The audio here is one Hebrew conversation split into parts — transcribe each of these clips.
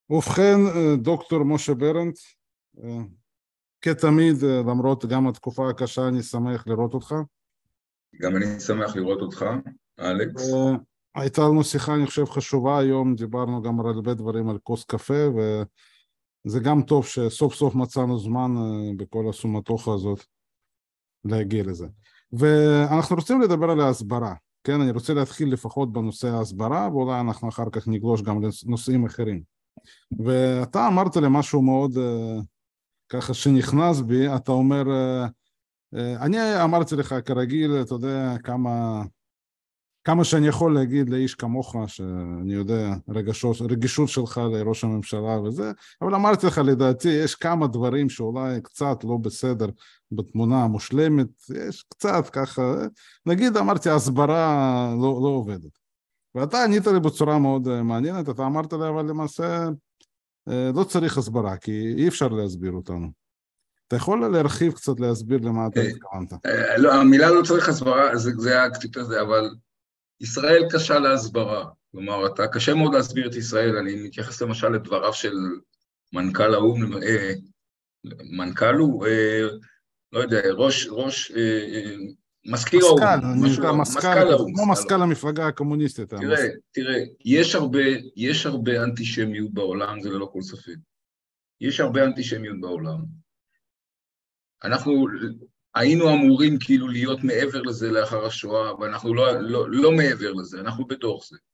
ובכן, דוקטור משה ברנט, כתמיד, למרות גם התקופה הקשה, אני שמח לראות אותך. גם אני שמח לראות אותך, אלכס. הייתה לנו שיחה, אני חושב, חשובה היום, דיברנו גם על הרבה דברים, על כוס קפה, וזה גם טוב שסוף סוף מצאנו זמן בכל הסומטוחה הזאת להגיע לזה. ואנחנו רוצים לדבר על ההסברה, כן? אני רוצה להתחיל לפחות בנושא ההסברה, ואולי אנחנו אחר כך נגלוש גם לנושאים אחרים. ואתה אמרת לי משהו מאוד ככה שנכנס בי, אתה אומר, אני אמרתי לך כרגיל, אתה יודע כמה שאני יכול להגיד לאיש כמוך, שאני יודע רגישות שלך לראש הממשלה וזה, אבל אמרתי לך לדעתי יש כמה דברים שאולי קצת לא בסדר בתמונה המושלמת, יש קצת ככה, נגיד אמרתי הסברה לא עובדת. ואתה ענית לי בצורה מאוד מעניינת, אתה אמרת לי אבל למעשה לא צריך הסברה, כי אי אפשר להסביר אותנו. אתה יכול להרחיב קצת להסביר למה אתה התכוונת? לא, המילה לא צריך הסברה, זה הקצת הזה, אבל ישראל קשה להסברה. כלומר, קשה מאוד להסביר את ישראל. אני מתייחס למשל לדבריו של מנכ"ל האו"ם, מנכ"ל הוא, לא יודע, מזכיר האו"ם, כמו מזכ"ל המפלגה הקומוניסטית. תראה, יש הרבה אנטישמיות בעולם, זה ללא כל ספק. יש הרבה אנטישמיות בעולם. אנחנו היינו אמורים כאילו להיות מעבר לזה לאחר השואה, אבל אנחנו לא מעבר לזה, אנחנו בתוך זה.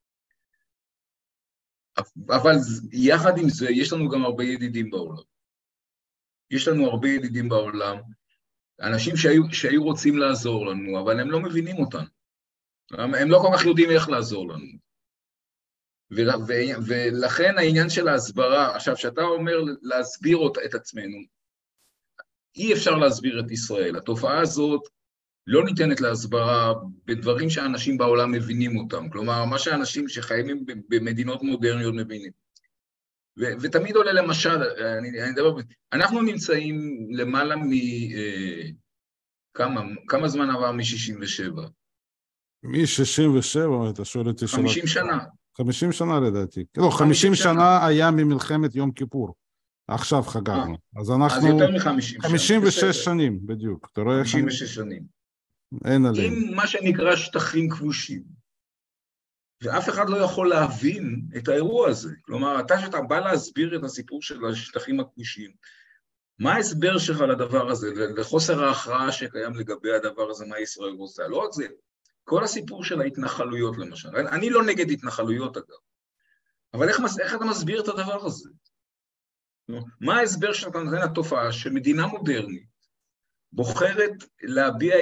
אבל יחד עם זה, יש לנו גם הרבה ידידים בעולם. יש לנו הרבה ידידים בעולם, אנשים שהיו רוצים לעזור לנו, אבל הם לא מבינים אותנו. הם לא כל כך יודעים איך לעזור לנו. ולכן העניין של ההסברה, עכשיו, שאתה אומר להסביר את עצמנו, אי אפשר להסביר את ישראל. התופעה הזאת לא ניתנת להסברה בדברים שאנשים בעולם מבינים אותם. כלומר, מה שאנשים שחיים במדינות מודרניות מבינים. ותמיד עולה למשל, אנחנו נמצאים למעלה כמה זמן עבר מ-67? מ-67, אתה שואל אותי 50 שנה. 50 שנה לדעתי. לא, 50 שנה היה ממלחמת יום כיפור. עכשיו חגגנו. אז אנחנו... אז יותר מ-50 שנה. 56 שנים, בדיוק. אתה רואה? 56 שנים. אין עליהם. עם מה שנקרא שטחים כבושים. ואף אחד לא יכול להבין את האירוע הזה. כלומר, שאתה בא להסביר את הסיפור של השטחים הכבושים, מה ההסבר שלך לדבר הזה, לחוסר ההכרעה שקיים לגבי הדבר הזה, מה ישראל רוצה? לא רק זה, כל הסיפור של ההתנחלויות למשל. אני לא נגד התנחלויות אגב, אבל איך אתה מסביר את הדבר הזה? מה ההסבר שאתה נותן לתופעה שמדינה מודרנית בוחרת להביע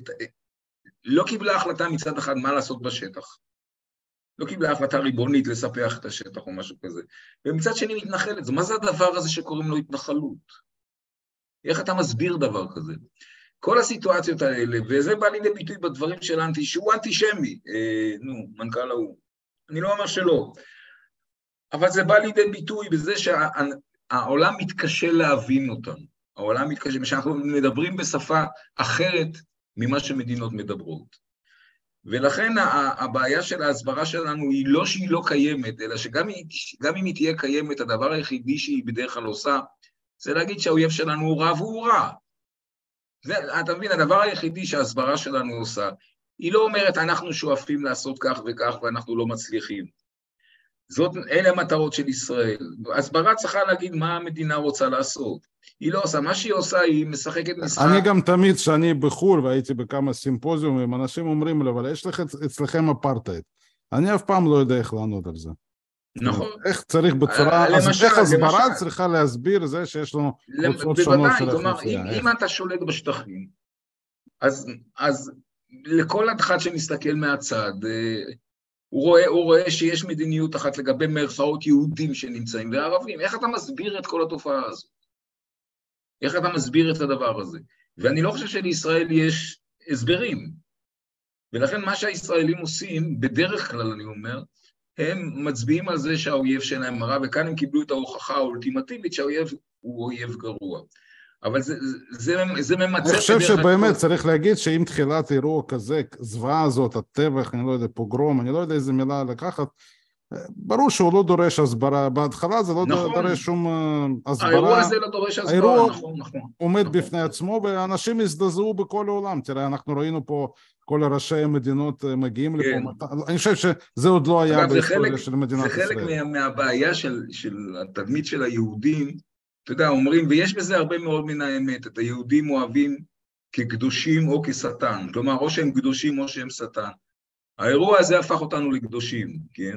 לא קיבלה החלטה מצד אחד מה לעשות בשטח, לא קיבלה החלטה ריבונית לספח את השטח או משהו כזה, ומצד שני מתנחלת, מה זה הדבר הזה שקוראים לו התנחלות? איך אתה מסביר דבר כזה? כל הסיטואציות האלה, וזה בא לידי ביטוי בדברים של שהוא אנטישמי, מנכ"ל האו"ם, אני לא אומר שלא, אבל זה בא לידי ביטוי בזה שהעולם מתקשה להבין אותם, העולם מתקשה, שאנחנו מדברים בשפה אחרת ממה שמדינות מדברות. ולכן הבעיה של ההסברה שלנו היא לא שהיא לא קיימת, אלא שגם אם היא תהיה קיימת, הדבר היחידי שהיא בדרך כלל עושה, זה להגיד שהאויב שלנו הוא רע והוא רע. אתה מבין, הדבר היחידי שההסברה שלנו עושה, היא לא אומרת אנחנו שואפים לעשות כך וכך ואנחנו לא מצליחים. אלה המטרות של ישראל. ההסברה צריכה להגיד מה המדינה רוצה לעשות. היא לא עושה, מה שהיא עושה היא משחקת משחק. אני גם תמיד, שאני בחול והייתי בכמה סימפוזיומים, אנשים אומרים לי, אבל יש אצלכם אפרטהייד. אני אף פעם לא יודע איך לענות על זה. נכון. איך צריך בצורה, אז איך הסברה צריכה להסביר זה שיש לנו קבוצות שונות של האוכלוסייה. כלומר, אם אתה שולט בשטחים, אז לכל אחד שמסתכל מהצד, הוא רואה שיש מדיניות אחת לגבי מרכאות יהודים שנמצאים וערבים. איך אתה מסביר את כל התופעה הזאת? איך אתה מסביר את הדבר הזה? ואני לא חושב שלישראל יש הסברים. ולכן מה שהישראלים עושים, בדרך כלל אני אומר, הם מצביעים על זה שהאויב שלהם רע, וכאן הם קיבלו את ההוכחה האולטימטיבית שהאויב הוא אויב גרוע. אבל זה ממצא... אני חושב שבאמת צריך להגיד שאם תחילת אירוע כזה, זוועה הזאת, הטבח, אני לא יודע, פוגרום, אני לא יודע איזה מילה לקחת, ברור שהוא לא דורש הסברה, בהתחלה זה לא נכון. דורש שום הסברה. האירוע הזה לא דורש הסברה, האירוע נכון, נכון. עומד נכון. בפני עצמו, ואנשים הזדעזעו בכל העולם. תראה, אנחנו ראינו פה כל ראשי המדינות מגיעים כן. לפה. אני חושב שזה עוד לא היה אגב, בהיסטוריה של מדינת ישראל. זה חלק מהבעיה של התדמית של היהודים, אתה יודע, אומרים, ויש בזה הרבה מאוד מן האמת, את היהודים אוהבים כקדושים או כשטן, כלומר, או שהם קדושים או שהם שטן. האירוע הזה הפך אותנו לקדושים, כן?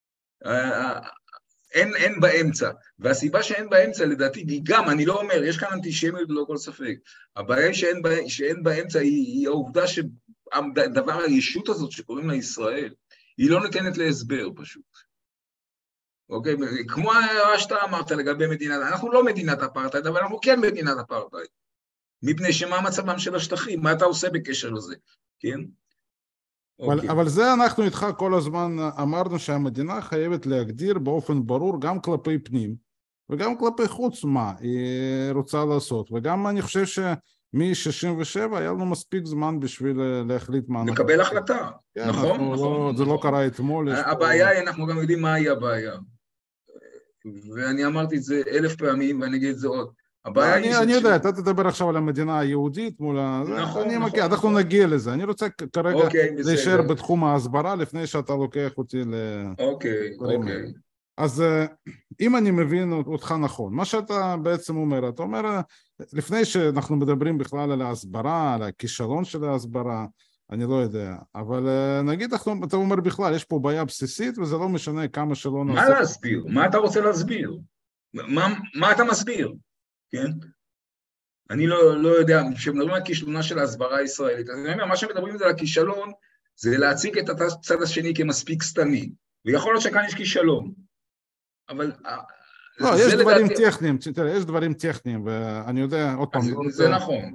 אין באמצע, והסיבה שאין באמצע לדעתי היא גם, אני לא אומר, יש כאן אנטישמיות ללא כל ספק, הבעיה היא שאין באמצע היא העובדה שדבר הישות הזאת שקוראים לה ישראל, היא לא ניתנת להסבר פשוט. אוקיי? כמו מה שאתה אמרת לגבי מדינת, אנחנו לא מדינת אפרטהייד, אבל אנחנו כן מדינת אפרטהייד. מפני שמה מצבם של השטחים, מה אתה עושה בקשר לזה, כן? אבל זה אנחנו איתך כל הזמן אמרנו שהמדינה חייבת להגדיר באופן ברור גם כלפי פנים וגם כלפי חוץ מה היא רוצה לעשות, וגם אני חושב שמ-67 היה לנו מספיק זמן בשביל להחליט מה אנחנו... לקבל החלטה, נכון. זה לא קרה אתמול. הבעיה היא, אנחנו גם יודעים מהי הבעיה. ואני אמרתי את זה 1000 פעמים ואני אגיד את זה עוד. אני יודע, אתה תדבר עכשיו על המדינה היהודית מול ה... אנחנו נגיע לזה, אני רוצה כרגע להישאר בתחום ההסברה לפני שאתה לוקח אותי לדברים האלה. אז אם אני מבין אותך נכון, מה שאתה בעצם אומר, אתה אומר, לפני שאנחנו מדברים בכלל על ההסברה, על הכישלון של ההסברה, אני לא יודע, אבל נגיד אתה אומר בכלל, יש פה בעיה בסיסית וזה לא משנה כמה שלא נעשה. מה להסביר? מה אתה רוצה להסביר? מה אתה מסביר? כן? אני לא יודע, כשמדברים על כישלונה של ההסברה הישראלית, אז אני אומר, מה שמדברים על הכישלון, זה להציג את הצד השני כמספיק סתמי, ויכול להיות שכאן יש כישלון, אבל... לא, יש דברים טכניים, תראה, יש דברים טכניים, ואני יודע, עוד פעם, זה נכון,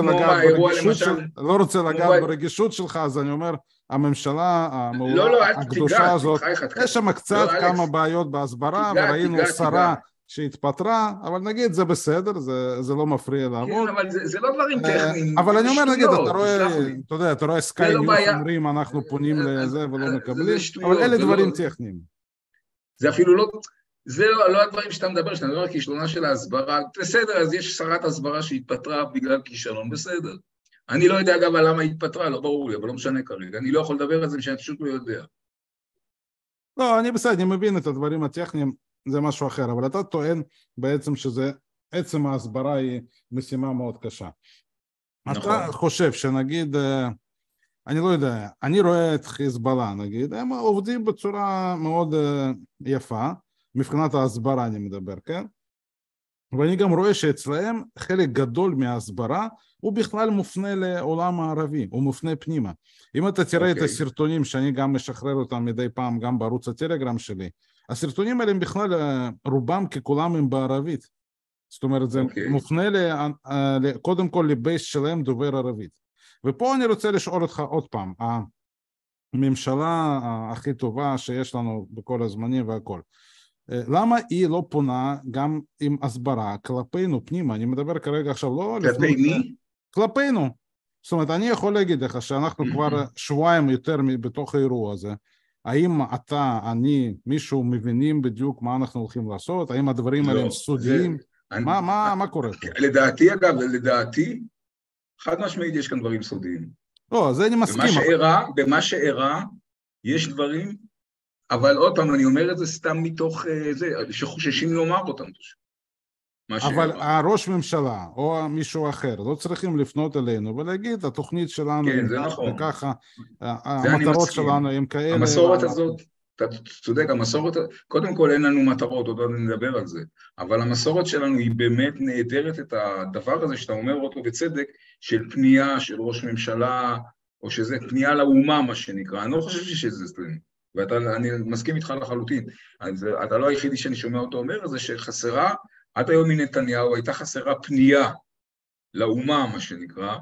לא רוצה לגעת ברגישות שלך, אז אני אומר, הממשלה המעולה, הקדושה הזאת, יש שם קצת כמה בעיות בהסברה, וראינו שרה שהתפטרה, אבל נגיד זה בסדר, זה לא מפריע לעבוד. כן, אבל זה לא דברים טכניים. אבל אני אומר, נגיד, אתה רואה סקיי ניוס אומרים, אנחנו פונים לזה ולא מקבלים, אבל אלה דברים טכניים. זה אפילו לא... זה לא הדברים שאתה מדבר על כישלונה של ההסברה, בסדר, אז יש שרת הסברה שהתפטרה בגלל כישלון, בסדר. אני לא יודע אגב למה היא התפטרה, לא ברור לי, אבל לא משנה כרגע, אני לא יכול לדבר על זה שאני פשוט לא יודע. לא, אני בסדר, אני מבין את הדברים הטכניים, זה משהו אחר, אבל אתה טוען בעצם שזה, עצם ההסברה היא משימה מאוד קשה. נכון. אתה חושב שנגיד, אני לא יודע, אני רואה את חיזבאללה, נגיד, הם עובדים בצורה מאוד יפה, מבחינת ההסברה אני מדבר, כן? ואני גם רואה שאצלהם חלק גדול מההסברה הוא בכלל מופנה לעולם הערבי, הוא מופנה פנימה. אם אתה תראה את הסרטונים שאני גם משחרר אותם מדי פעם גם בערוץ הטלגרם שלי, הסרטונים האלה הם בכלל רובם ככולם הם בערבית. זאת אומרת זה מופנה קודם כל לבייס שלהם דובר ערבית. ופה אני רוצה לשאול אותך עוד פעם, הממשלה הכי טובה שיש לנו בכל הזמנים והכל, למה היא לא פונה גם עם הסברה כלפינו פנימה? אני מדבר כרגע עכשיו לא... כלפי מי? כלפינו. זאת אומרת, אני יכול להגיד לך שאנחנו כבר שבועיים יותר בתוך האירוע הזה. האם אתה, אני, מישהו מבינים בדיוק מה אנחנו הולכים לעשות? האם הדברים האלה הם סודיים? מה קורה פה? לדעתי, אגב, לדעתי, חד משמעית יש כאן דברים סודיים. לא, זה אני מסכים. במה שאירע, יש דברים... אבל עוד פעם, אני אומר את זה סתם מתוך זה, שחוששים לומר אותם. אבל הראש ממשלה או מישהו אחר לא צריכים לפנות אלינו ולהגיד, התוכנית שלנו, כן, זה נכון. וככה, המטרות שלנו הם כאלה. המסורת הזאת, אתה צודק, המסורת, קודם כל אין לנו מטרות, עוד נדבר על זה, אבל המסורת שלנו היא באמת נהדרת את הדבר הזה שאתה אומר אותו בצדק, של פנייה של ראש ממשלה, או שזה פנייה לאומה, מה שנקרא. אני לא חושב שזה סטרים. ואני מסכים איתך לחלוטין, אתה לא היחידי שאני שומע אותו אומר, זה שחסרה, עד היום מנתניהו הייתה חסרה פנייה לאומה, מה שנקרא,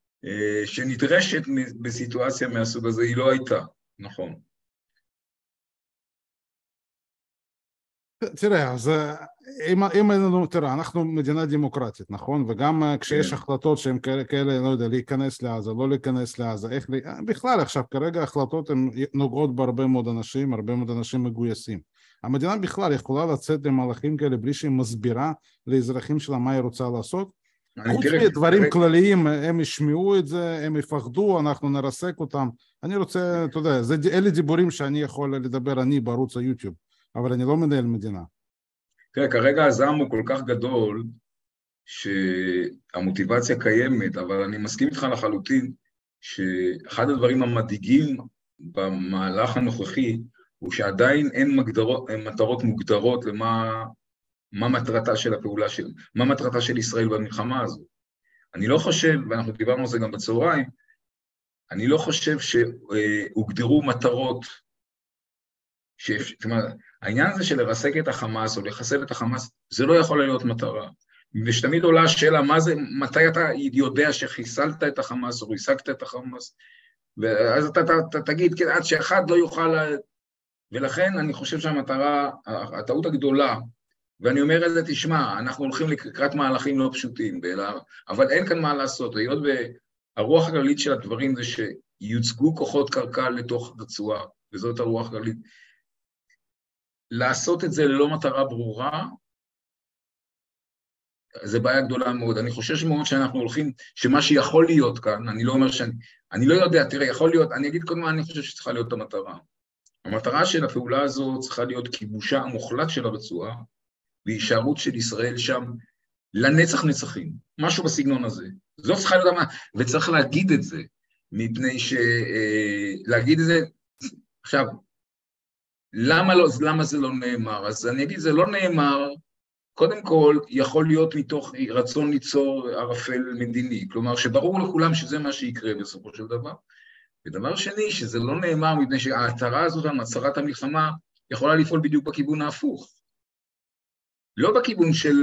שנדרשת בסיטואציה מהסוג הזה, היא לא הייתה, נכון. תראה, אז אם אין לנו, תראה, אנחנו מדינה דמוקרטית, נכון? וגם כשיש החלטות שהן כאלה, לא יודע, להיכנס לעזה, לא להיכנס לעזה, בכלל עכשיו, כרגע החלטות הן נוגעות בהרבה מאוד אנשים, הרבה מאוד אנשים מגויסים. המדינה בכלל יכולה לצאת למהלכים כאלה בלי שהיא מסבירה לאזרחים שלה מה היא רוצה לעשות. חוץ מדברים כלליים, הם ישמעו את זה, הם יפחדו, אנחנו נרסק אותם. אני רוצה, אתה יודע, אלה דיבורים שאני יכול לדבר אני בערוץ היוטיוב. אבל אני לא מנהל מדינה. תראה, כרגע הזעם הוא כל כך גדול, שהמוטיבציה קיימת, אבל אני מסכים איתך לחלוטין, שאחד הדברים המדאיגים במהלך הנוכחי, הוא שעדיין אין מטרות מוגדרות למה מטרתה של הפעולה מה מטרתה של ישראל במלחמה הזו. אני לא חושב, ואנחנו דיברנו על זה גם בצהריים, אני לא חושב שהוגדרו מטרות, זאת אומרת, העניין הזה של לרסק את החמאס או לחסל את החמאס, זה לא יכול להיות מטרה. ושתמיד עולה השאלה, מתי אתה יודע שחיסלת את החמאס או ריסקת את החמאס, ואז אתה תגיד, עד שאחד לא יוכל, ולכן אני חושב שהמטרה, הטעות הגדולה, ואני אומר את זה, תשמע, אנחנו הולכים לקראת מהלכים לא פשוטים, אבל אין כאן מה לעשות, היות והרוח הכללית של הדברים זה שיוצגו כוחות קרקע לתוך רצועה, וזאת הרוח הכללית, לעשות את זה ללא מטרה ברורה, זה בעיה גדולה מאוד. אני חושש מאוד שאנחנו הולכים, שמה שיכול להיות כאן, אני לא אומר אני לא יודע, תראה, יכול להיות, אני אגיד קודם מה אני חושב שצריכה להיות המטרה. המטרה של הפעולה הזו צריכה להיות כיבושה המוחלט של הרצועה, והישארות של ישראל שם לנצח נצחים, משהו בסגנון הזה. זאת צריכה להיות, וצריך להגיד את זה, מפני להגיד את זה, עכשיו, למה זה לא נאמר? אז אני אגיד, זה לא נאמר, קודם כל, יכול להיות מתוך רצון ליצור ערפל מדיני, כלומר, שברור לכולם שזה מה שיקרה בסופו של דבר. ודבר שני, שזה לא נאמר, מפני שההצהרה הזאת, הצהרת המלחמה, יכולה לפעול בדיוק בכיוון ההפוך. לא בכיוון של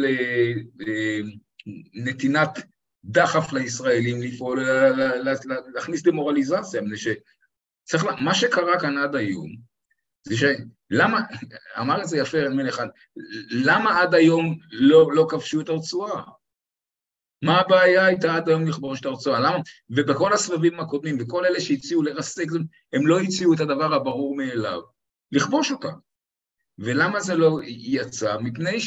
נתינת דחף לישראלים לפעול, להכניס דמורליזציה, מפני שצריך, מה שקרה כאן עד היום, זה שלמה, אמר את זה יפה מלך, למה עד היום לא כבשו את הרצועה? מה הבעיה הייתה עד היום לכבוש את הרצועה? למה? ובכל הסבבים הקודמים, וכל אלה שהציעו לרסק, הם לא הציעו את הדבר הברור מאליו, לכבוש אותה. ולמה זה לא יצא? מפני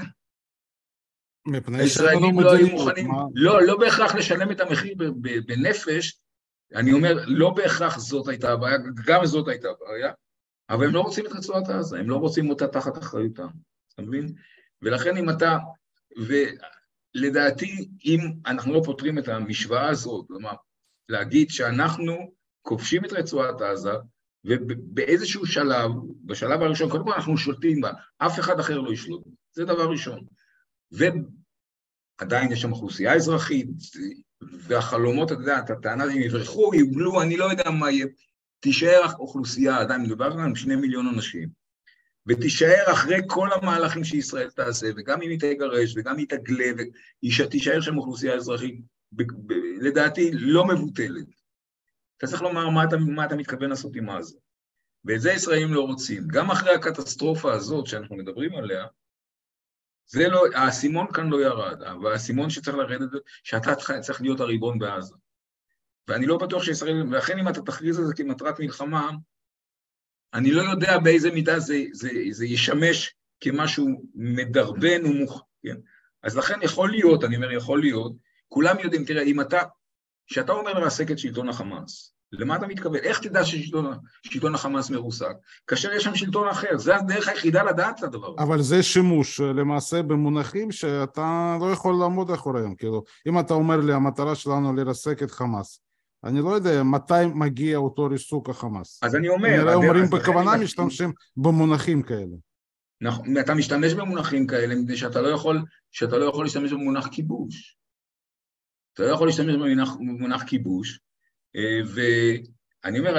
הישראלים לא היו מוכנים, לא בהכרח לשלם את המחיר בנפש, אני אומר, לא בהכרח זאת הייתה הבעיה, גם זאת הייתה הבעיה, אבל הם לא רוצים את רצועת עזה, הם לא רוצים אותה תחת אחריותם, אתה מבין? ולכן אם אתה, ולדעתי, אם אנחנו לא פותרים את המשוואה הזאת, כלומר, להגיד שאנחנו כובשים את רצועת עזה, ובאיזשהו שלב, בשלב הראשון, קודם כל אנחנו שולטים בה, אף אחד אחר לא ישלוט, זה דבר ראשון. ועדיין יש שם אוכלוסייה אזרחית, והחלומות, אתה יודע, הטענה, הם יברחו, יוגלו, אני לא יודע מה יהיה, תישאר אוכלוסייה, עדיין מדובר על 2 מיליון אנשים, ותישאר אחרי כל המהלכים שישראל תעשה, וגם אם היא תגרש, וגם אם היא תגלה, ותישאר שם אוכלוסייה אזרחית, לדעתי לא מבוטלת. אתה צריך לומר מה אתה מתכוון לעשות עם עזה. ואת זה ישראלים לא רוצים. גם אחרי הקטסטרופה הזאת שאנחנו מדברים עליה, זה לא, האסימון כאן לא ירד, אבל האסימון שצריך לרדת, שאתה צריך להיות הריבון בעזה. ואני לא בטוח שישראל, ואכן אם אתה תכריז על זה כמטרת מלחמה, אני לא יודע באיזה מידה זה ישמש כמשהו מדרבן ומוך, כן? אז לכן יכול להיות, אני אומר יכול להיות, כולם יודעים, תראה, אם שאתה אומר לרסק את שלטון החמאס, למה אתה מתכוון? איך תדע ששלטון החמאס מרוסק? כאשר יש שם שלטון אחר, זה הדרך היחידה לדעת את הדבר. אבל זה שימוש למעשה במונחים שאתה לא יכול לעמוד אחריהם, כאילו, אם אתה אומר לי, המטרה שלנו לרסק את חמאס, אני לא יודע מתי מגיע אותו ריסוק החמאס. אז אני אומר... נראה אומרים בכוונה משתמשים במונחים כאלה. נכון, אתה משתמש במונחים כאלה, מפני שאתה לא יכול להשתמש במונח כיבוש. אתה לא יכול להשתמש במונח כיבוש, ואני אומר,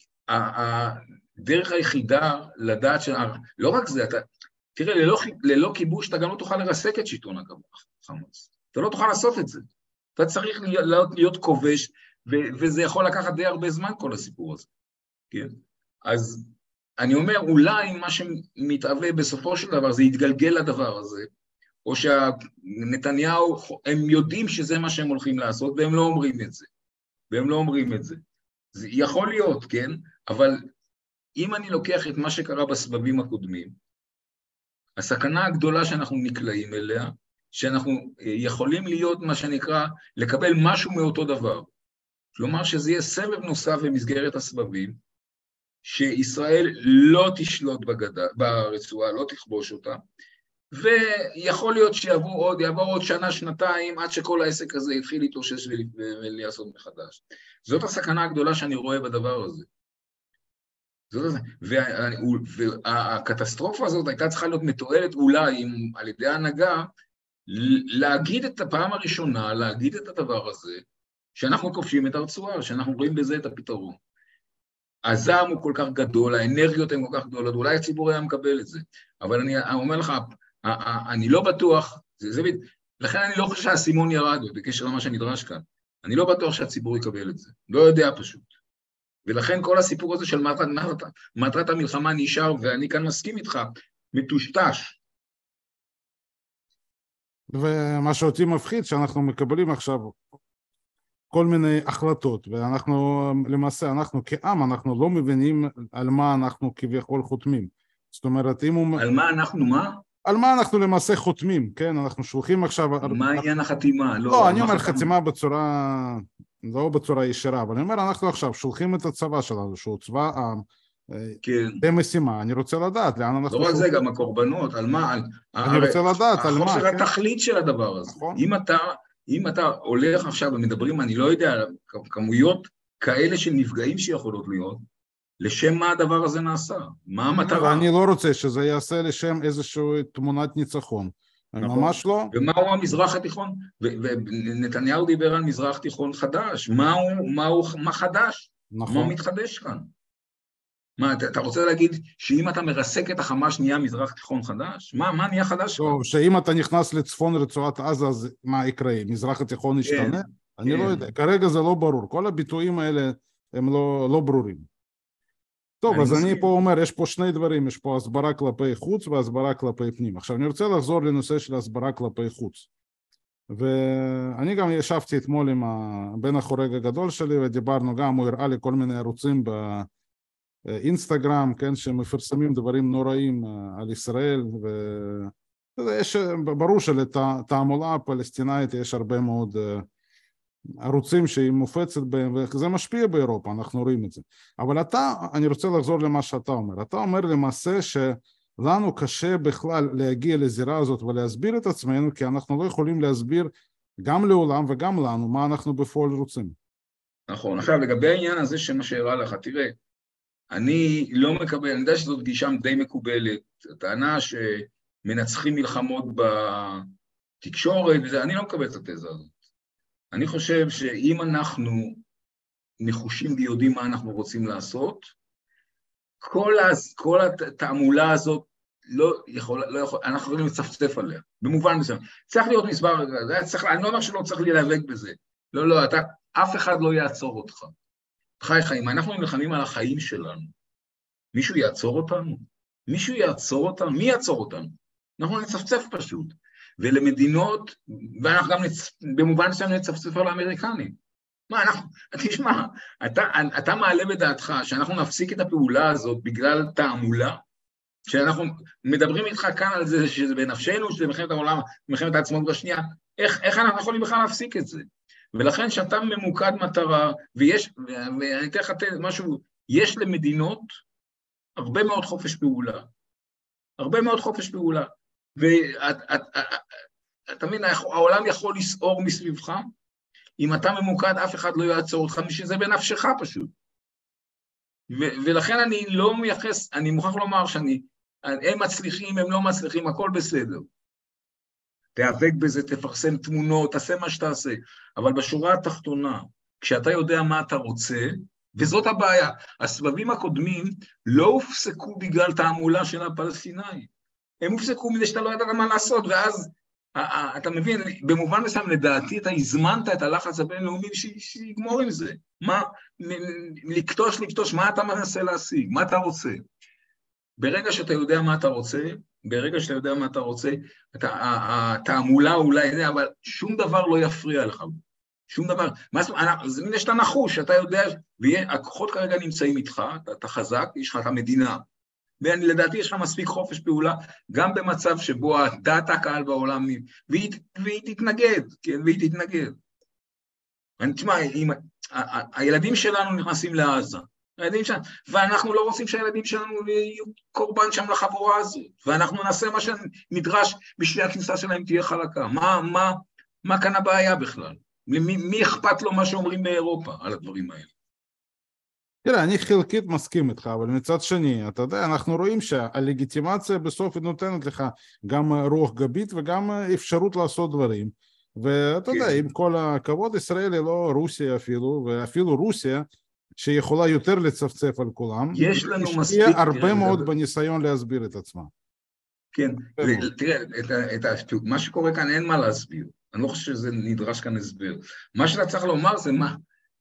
הדרך היחידה לדעת לא רק זה, תראה, ללא כיבוש אתה גם לא תוכל לרסק את שלטון החמאס. אתה לא תוכל לעשות את זה. אתה צריך להיות כובש, וזה יכול לקחת די הרבה זמן כל הסיפור הזה. כן? אז אני אומר, אולי מה שמתהווה בסופו של דבר, זה יתגלגל לדבר הזה, או שנתניהו, הם יודעים שזה מה שהם הולכים לעשות, והם לא אומרים את זה. זה יכול להיות, כן? אבל אם אני לוקח את מה שקרה בסבבים הקודמים, הסכנה הגדולה שאנחנו נקלעים אליה, שאנחנו יכולים להיות מה שנקרא, לקבל משהו מאותו דבר. כלומר שזה יהיה סבב נוסף במסגרת הסבבים, שישראל לא תשלוט ברצועה, לא תכבוש אותה, ויכול להיות שיעבור עוד שנה, שנתיים, עד שכל העסק הזה יתחיל להתאושש ולעשות מחדש. זאת הסכנה הגדולה שאני רואה בדבר הזה. והקטסטרופה הזאת הייתה צריכה להיות מתועלת אולי על ידי ההנהגה, להגיד את הפעם הראשונה, להגיד את הדבר הזה, שאנחנו כובשים את הרצועה, שאנחנו רואים בזה את הפתרון. הזעם הוא כל כך גדול, האנרגיות הן כל כך גדולות, אולי הציבור היה מקבל את זה, אבל אני אומר לך, אני לא בטוח, לכן אני לא חושב שהסימון ירד, בקשר למה שנדרש כאן, אני לא בטוח שהציבור יקבל את זה, לא יודע פשוט. ולכן כל הסיפור הזה של מטרת המלחמה נשאר, ואני כאן מסכים איתך, מטושטש. ומה שאותי מפחיד, שאנחנו מקבלים עכשיו כל מיני החלטות, ואנחנו למעשה, אנחנו כעם, אנחנו לא מבינים על מה אנחנו כביכול חותמים. זאת אומרת, אם הוא... על מה אנחנו מה? על מה אנחנו למעשה חותמים, כן? אנחנו שולחים עכשיו... מה עניין החתימה? לא, אני אומר חתימה בצורה... לא בצורה ישירה, אבל אני אומר, אנחנו עכשיו שולחים את הצבא שלנו, שהוא צבא העם, זה משימה, אני רוצה לדעת לאן אנחנו... לא רק זה, גם הקורבנות, על מה? אני רוצה לדעת על מה. החוסר התכלית של הדבר הזה. אם אתה הולך עכשיו ומדברים, אני לא יודע, כמויות כאלה של נפגעים שיכולות להיות, לשם מה הדבר הזה נעשה? מה המטרה? אני לא רוצה שזה יעשה לשם איזושהי תמונת ניצחון. ממש לא. ומהו המזרח התיכון? ונתניהו דיבר על מזרח תיכון חדש. מה חדש? מה מתחדש כאן? מה, אתה רוצה להגיד שאם אתה מרסק את החמאס נהיה מזרח תיכון חדש? מה נהיה חדש? טוב, שאם אתה נכנס לצפון רצועת עזה, אז מה יקרה? מזרח התיכון ישתנה? אני לא יודע. כרגע זה לא ברור. כל הביטויים האלה הם לא ברורים. טוב, אז אני פה אומר, יש פה שני דברים, יש פה הסברה כלפי חוץ והסברה כלפי פנים. עכשיו, אני רוצה לחזור לנושא של הסברה כלפי חוץ. ואני גם ישבתי אתמול עם הבן החורג הגדול שלי, ודיברנו גם, הוא הראה לי כל מיני ערוצים באינסטגרם, כן, שמפרסמים דברים נוראים על ישראל, ויש, ברור שלתעמולה הפלסטינאית יש הרבה מאוד ערוצים שהיא מופצת בהם, וזה משפיע באירופה, אנחנו רואים את זה. אבל אני רוצה לחזור למה שאתה אומר. אתה אומר למעשה שלנו קשה בכלל להגיע לזירה הזאת ולהסביר את עצמנו, כי אנחנו לא יכולים להסביר גם לעולם וגם לנו מה אנחנו בפועל רוצים. נכון. עכשיו, לגבי העניין הזה שמה שהראה לך, תראה, אני לא מקבל, אני יודע שזאת גישה די מקובלת, הטענה שמנצחים מלחמות בתקשורת, אני לא מקבל את התזה הזאת. אני חושב שאם אנחנו נחושים ויודעים מה אנחנו רוצים לעשות, כל התעמולה הזאת אנחנו יכולים לצפצף עליה, במובן מסוים. צריך להיות מספר, אני לא אומר שלא צריך להיאבק בזה. לא, אף אחד לא יעצור אותך. חיים, אנחנו נלחמים על החיים שלנו. מישהו יעצור אותנו? מי יעצור אותנו? אנחנו נצפצף פשוט. ולמדינות, ואנחנו גם במובן מסוים נצפצף על האמריקנים. תשמע, אתה מעלה בדעתך שאנחנו נפסיק את הפעולה הזאת בגלל תעמולה, שאנחנו מדברים איתך כאן על זה שזה בנפשנו, שזה מלחמת העולם, מלחמת העצמאות בשנייה, איך אנחנו יכולים בכלל להפסיק את זה? ולכן שאתה ממוקד מטרה, ואני אתן לך משהו, יש למדינות הרבה מאוד חופש פעולה. ואתה מבין, העולם יכול לסעור מסביבך, אם אתה ממוקד, אף אחד לא יעצור אותך, שזה בנפשך פשוט. ולכן אני לא מייחס, אני מוכרח לומר הם מצליחים, הם לא מצליחים, הכל בסדר. תיאבק בזה, תפרסם תמונות, תעשה מה שתעשה. אבל בשורה התחתונה, כשאתה יודע מה אתה רוצה, וזאת הבעיה, הסבבים הקודמים לא הופסקו בגלל תעמולה של הפלסטינאים. הם הופסקו מזה שאתה לא ידעת מה לעשות, ואז אתה מבין, במובן מסוים לדעתי, אתה הזמנת את הלחץ הבינלאומי שיגמור עם זה. לקטוש, מה אתה מנסה להשיג? מה אתה רוצה? ברגע שאתה יודע מה אתה רוצה, ברגע שאתה יודע מה אתה רוצה, התעמולה אולי, אבל שום דבר לא יפריע לך. שום דבר. זה מין שאתה נחוש, אתה יודע, והכוחות כרגע נמצאים איתך, אתה חזק, יש לך את המדינה. ולדעתי יש לך מספיק חופש פעולה, גם במצב שבו דעת הקהל בעולם, והיא תתנגד, כן, והיא תתנגד. תשמע, הילדים שלנו נכנסים לעזה, ואנחנו לא רוצים שהילדים שלנו יהיו קורבן שם לחבורה הזאת, ואנחנו נעשה מה שנדרש בשביל הכניסה שלהם תהיה חלקה. מה כאן הבעיה בכלל? מי אכפת לו מה שאומרים באירופה על הדברים האלה? תראה, אני חלקית מסכים איתך, אבל מצד שני, אתה יודע, אנחנו רואים שהלגיטימציה בסוף היא נותנת לך גם רוח גבית וגם אפשרות לעשות דברים, ואתה יודע, עם כל הכבוד, ישראל היא לא רוסיה אפילו, ואפילו רוסיה, שיכולה יותר לצפצף על כולם, יש לנו מספיק... השקיעה הרבה מאוד בניסיון להסביר את עצמה. כן, תראה, מה שקורה כאן אין מה להסביר, אני לא חושב שזה נדרש כאן הסבר. מה שאתה צריך לומר זה מה...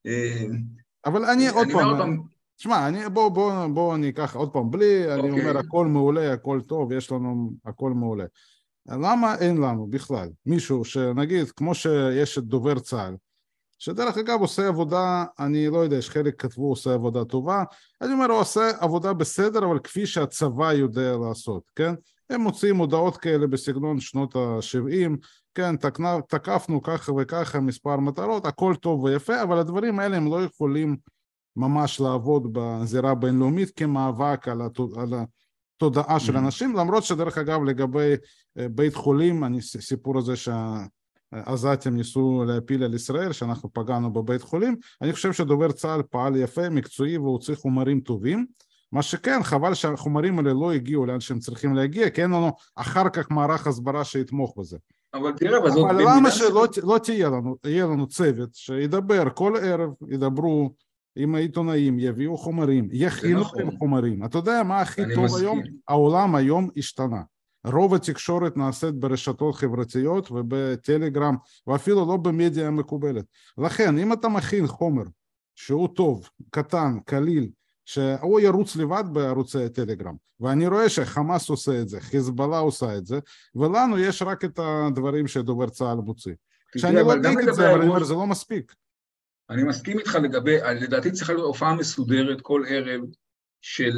אבל אני עוד פעם, תשמע, בוא ניקח עוד פעם, אני אומר הכל מעולה, הכל טוב, יש לנו הכל מעולה. למה אין לנו בכלל מישהו שנגיד, כמו שיש את דובר צה"ל, שדרך אגב עושה עבודה, אני לא יודע, יש חלק כתבו עושה עבודה טובה, אני אומר הוא עושה עבודה בסדר, אבל כפי שהצבא יודע לעשות, כן? הם מוציאים הודעות כאלה בסגנון שנות ה-70, כן, תקפנו ככה וככה מספר מטרות, הכל טוב ויפה, אבל הדברים האלה הם לא יכולים ממש לעבוד בזירה בינלאומית כמאבק על התודעה של אנשים, למרות שדרך אגב לגבי בית חולים, סיפור הזה שהעזתים ניסו להפיל על ישראל, שאנחנו פגענו בבית חולים, אני חושב שדובר צה"ל פעל יפה, מקצועי והוציא חומרים טובים, מה שכן, חבל שהחומרים האלה לא הגיעו לאן שהם צריכים להגיע, כי אין לנו אחר כך מערך הסברה שיתמוך בזה. אבל תראה, אבל למה שלא יהיה לנו צוות שידבר כל ערב, ידברו עם העיתונאים, יביאו חומרים, יכינו עם חומרים. אתה יודע מה הכי טוב היום? העולם היום השתנה. רוב התקשורת נעשית ברשתות חברתיות ובטלגרם, ואפילו לא במדיה המקובלת. לכן, אם אתה מכין חומר שהוא טוב, קטן, קליל, שהוא ירוץ לבד בערוצי הטלגרם, ואני רואה שחמאס עושה את זה, חיזבאללה עושה את זה, ולנו יש רק את הדברים שדובר צה"ל מוציא. כשאני לא נגד זה, אבל אני אומר, זה לא מספיק. אני מסכים איתך לגבי, לדעתי צריכה להיות הופעה מסודרת כל ערב של,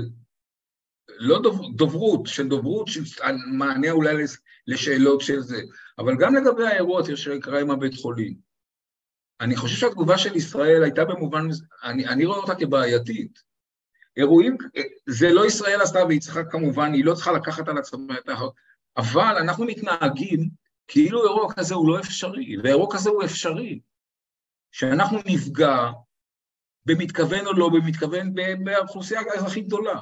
לא דוברות, של מענה אולי לשאלות של זה, אבל גם לגבי האירוע שקרה עם הבית חולים. אני חושב שהתגובה של ישראל הייתה במובן, אני רואה אותה כבעייתית. אירועים, זה לא ישראל עשתה, והיא צריכה כמובן, היא לא צריכה לקחת על עצמה את האחר, אבל אנחנו מתנהגים כאילו אירוע כזה הוא לא אפשרי, ואירוע כזה הוא אפשרי. שאנחנו נפגע במתכוון או לא במתכוון באוכלוסייה האזרחית גדולה.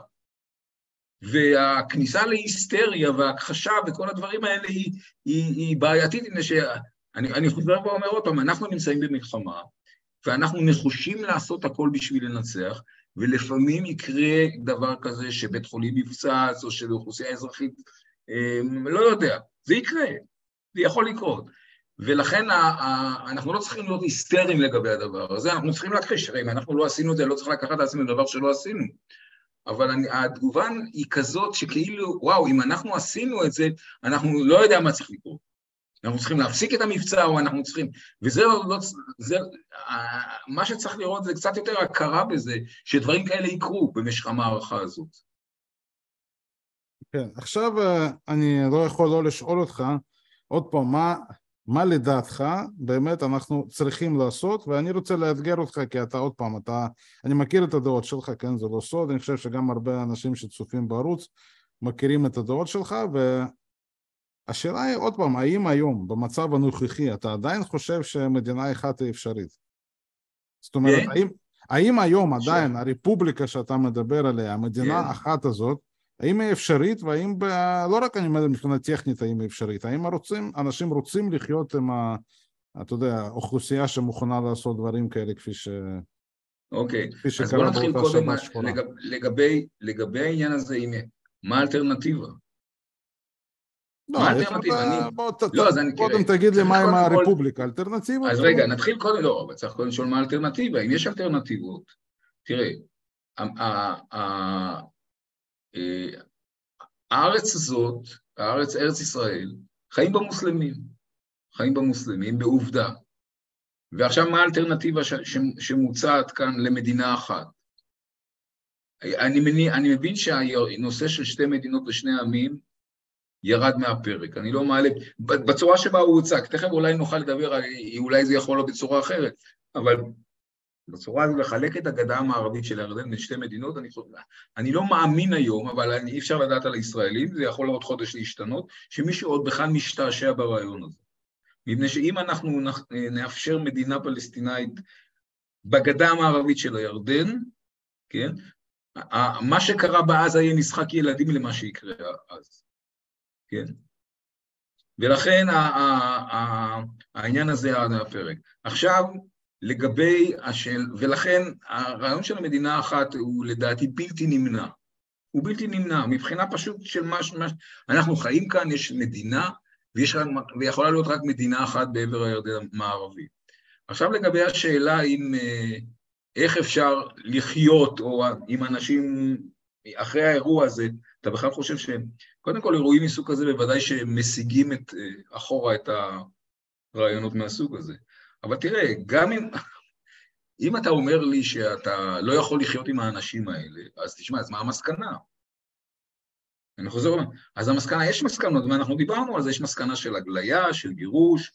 והכניסה להיסטריה וההכחשה וכל הדברים האלה היא בעייתית, אני חוזר ואומר אותם, אנחנו נמצאים במלחמה, ואנחנו נחושים לעשות הכל בשביל לנצח, ולפעמים יקרה דבר כזה שבית חולים יפצץ, או שלאוכלוסייה אזרחית, לא יודע, זה יקרה, זה יכול לקרות. ולכן אנחנו לא צריכים להיות היסטריים לגבי הדבר הזה, אנחנו צריכים להכחיש, אם אנחנו לא עשינו את זה, לא צריך לקחת לעצמנו דבר שלא עשינו. אבל התגובה היא כזאת שכאילו, וואו, אם אנחנו עשינו את זה, אנחנו לא יודע מה צריך לקרות. אנחנו צריכים להפסיק את המבצע, או אנחנו צריכים, וזה לא, מה שצריך לראות זה קצת יותר הכרה בזה, שדברים כאלה יקרו במשך המערכה הזאת. כן, עכשיו אני לא יכול לא לשאול אותך, עוד פעם, מה לדעתך באמת אנחנו צריכים לעשות, ואני רוצה לאתגר אותך, כי אתה עוד פעם, אני מכיר את הדעות שלך, כן, זה לא סוד, אני חושב שגם הרבה אנשים שצופים בערוץ, מכירים את הדעות שלך, השאלה היא עוד פעם, האם היום, במצב הנוכחי, אתה עדיין חושב שמדינה אחת היא אפשרית? זאת אומרת, האם היום עדיין הרפובליקה שאתה מדבר עליה, המדינה האחת הזאת, האם היא אפשרית, והאם, לא רק אני אומר מבחינה טכנית האם היא אפשרית, האם אנשים רוצים לחיות עם, אתה יודע, אוכלוסייה שמוכנה לעשות דברים כאלה כפי אז בוא נתחיל קודם לגבי העניין הזה, מה האלטרנטיבה? מה האלטרנטיבה? קודם תגיד לי מה עם הרפובליקה, אלטרנטיבה? אז רגע, נתחיל קודם, לא, אבל צריך קודם לשאול מה האלטרנטיבה, אם יש אלטרנטיבות, תראה, הארץ הזאת, ארץ ישראל, חיים במוסלמים בעובדה. ועכשיו מה האלטרנטיבה שמוצעת כאן למדינה אחת? אני מבין שהנושא של שתי מדינות לשני עמים ירד מהפרק. אני לא מעלה, בצורה שבה הוא הוצג, תכף אולי נוכל לדבר, אולי זה יכול להיות בצורה אחרת, אבל בצורה הזו לחלק את הגדה המערבית של ירדן לשתי מדינות, אני לא מאמין היום, אבל אי אפשר לדעת על הישראלים, זה יכול עוד חודש להשתנות, שמישהו עוד בכלל משתעשע ברעיון הזה. מפני שאם אנחנו נאפשר מדינה פלסטינאית בגדה המערבית של הירדן, כן? מה שקרה בעזה יהיה משחק ילדים למה שיקרה אז, כן? ולכן העניין הזה על הפרק. עכשיו, לגבי ולכן הרעיון של המדינה האחת הוא לדעתי בלתי נמנע. הוא בלתי נמנע, מבחינה פשוט של אנחנו חיים כאן, יש מדינה, ויכולה להיות רק מדינה אחת בעבר הירדן המערבי. עכשיו לגבי השאלה איך אפשר לחיות, או אם אנשים אחרי האירוע הזה, אתה בכלל חושב שקודם כל אירועים מסוג הזה בוודאי שמשיגים אחורה את הרעיונות מהסוג הזה. אבל תראה, גם אם אתה אומר לי שאתה לא יכול לחיות עם האנשים האלה, אז תשמע, אז מה המסקנה? אני חוזר ואומר, אז המסקנה, יש מסקנות, ואנחנו דיברנו על זה, יש מסקנה של הגליה, של גירוש,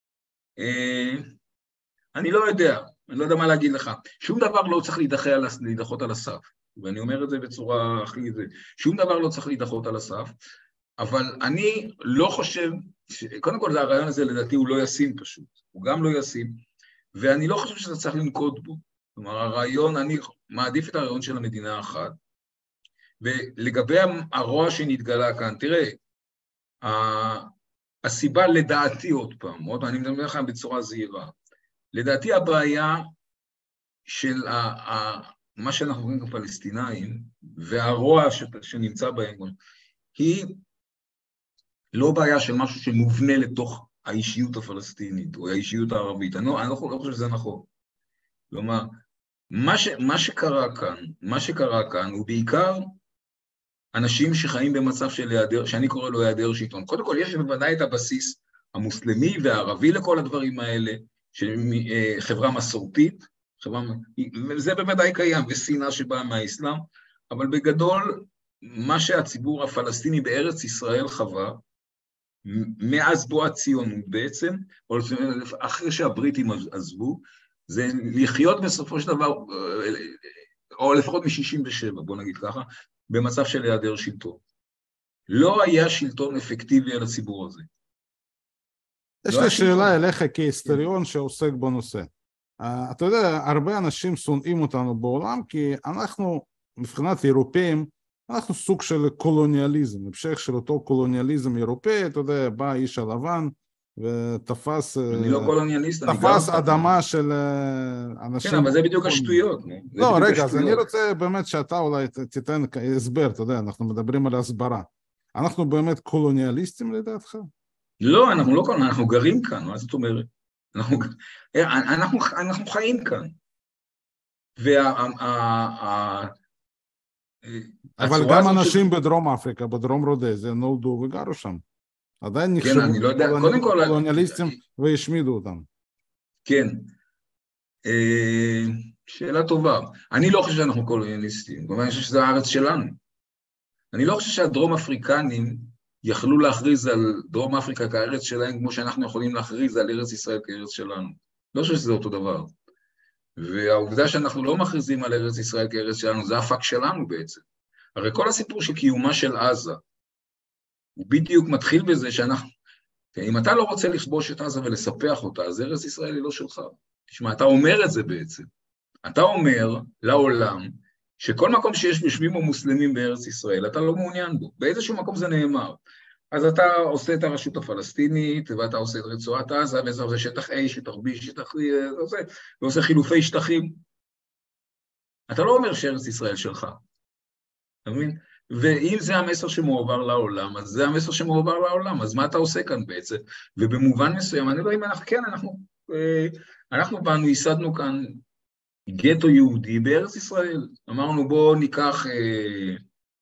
אני לא יודע מה להגיד לך, שום דבר לא צריך להידחות על הסף, ואני אומר את זה בצורה הכי, שום דבר לא צריך להידחות על הסף, אבל אני לא חושב, קודם כל זה הרעיון הזה לדעתי הוא לא ישים פשוט, הוא גם לא ישים, ואני לא חושב שאתה צריך לנקוט בו, כלומר הרעיון, אני מעדיף את הרעיון של המדינה האחת, ולגבי הרוע שנתגלה כאן, תראה, הסיבה לדעתי עוד פעם, אני מדבר לכם בצורה זהירה, לדעתי הבעיה של מה שאנחנו רואים כפלסטינאים, והרוע שנמצא בהם, היא לא בעיה של משהו שמובנה לתוך האישיות הפלסטינית, או האישיות הערבית, אני לא חושב שזה נכון. כלומר, מה שקרה כאן הוא בעיקר אנשים שחיים במצב של היעדר, שאני קורא לו היעדר שלטון. קודם כל, יש בוודאי את הבסיס המוסלמי והערבי לכל הדברים האלה, של חברה מסורתית, זה בוודאי קיים, ושנאה שבאה מהאסלאם, אבל בגדול, מה שהציבור הפלסטיני בארץ ישראל חווה, מאז בוא הציונות בעצם, או אחרי שהבריטים עזבו, זה לחיות בסופו של דבר, או לפחות מ-67, בוא נגיד ככה, במצב של היעדר שלטון. לא היה שלטון אפקטיבי על הציבור הזה. יש לי שאלה אליך כהיסטוריון שעוסק בנושא. אתה יודע, הרבה אנשים שונאים אותנו בעולם, כי אנחנו, מבחינת אירופאים, אנחנו סוג של קולוניאליזם, המשך של אותו קולוניאליזם אירופאי, אתה יודע, בא האיש הלבן ותפס... אני לא קולוניאליסט, תפס אדמה של אנשים... כן, אבל זה בדיוק השטויות. לא, רגע, אז אני רוצה באמת שאתה אולי תיתן הסבר, אתה יודע, אנחנו מדברים על הסברה. אנחנו באמת קולוניאליסטים לדעתך? לא, אנחנו לא קולוניאליסטים, אנחנו גרים כאן, מה זאת אומרת? אנחנו חיים כאן. אבל גם אנשים בדרום אפריקה, בדרום רודזיה, נולדו וגרו שם. עדיין נחשבו קולוניאליסטים והשמידו אותם. כן. שאלה טובה. אני לא חושב שאנחנו קולוניאליסטים, כלומר אני חושב שזה הארץ שלנו. אני לא חושב שהדרום אפריקנים יכלו להכריז על דרום אפריקה כארץ שלהם, כמו שאנחנו יכולים להכריז על ארץ ישראל כארץ שלנו. לא חושב שזה אותו דבר. והעובדה שאנחנו לא מכריזים על ארץ ישראל כארץ שלנו, זה הפק שלנו בעצם. הרי כל הסיפור של קיומה של עזה, הוא בדיוק מתחיל בזה שאנחנו, אם אתה לא רוצה לכבוש את עזה ולספח אותה, אז ארץ ישראל היא לא שלך. תשמע, אתה אומר את זה בעצם. אתה אומר לעולם, שכל מקום שיש יושבים או מוסלמים בארץ ישראל, אתה לא מעוניין בו. באיזשהו מקום זה נאמר. אז אתה עושה את הרשות הפלסטינית, ואתה עושה את רצועת עזה, וזה עושה שטח A, שטח B, שטח C, ועושה חילופי שטחים. אתה לא אומר שארץ ישראל שלך. אתה מבין? ואם זה המסר שמועבר לעולם, אז זה המסר שמועבר לעולם, אז מה אתה עושה כאן בעצם? ובמובן מסוים, אני לא יודע אם אנחנו באנו, ייסדנו כאן גטו יהודי בארץ ישראל. אמרנו בואו ניקח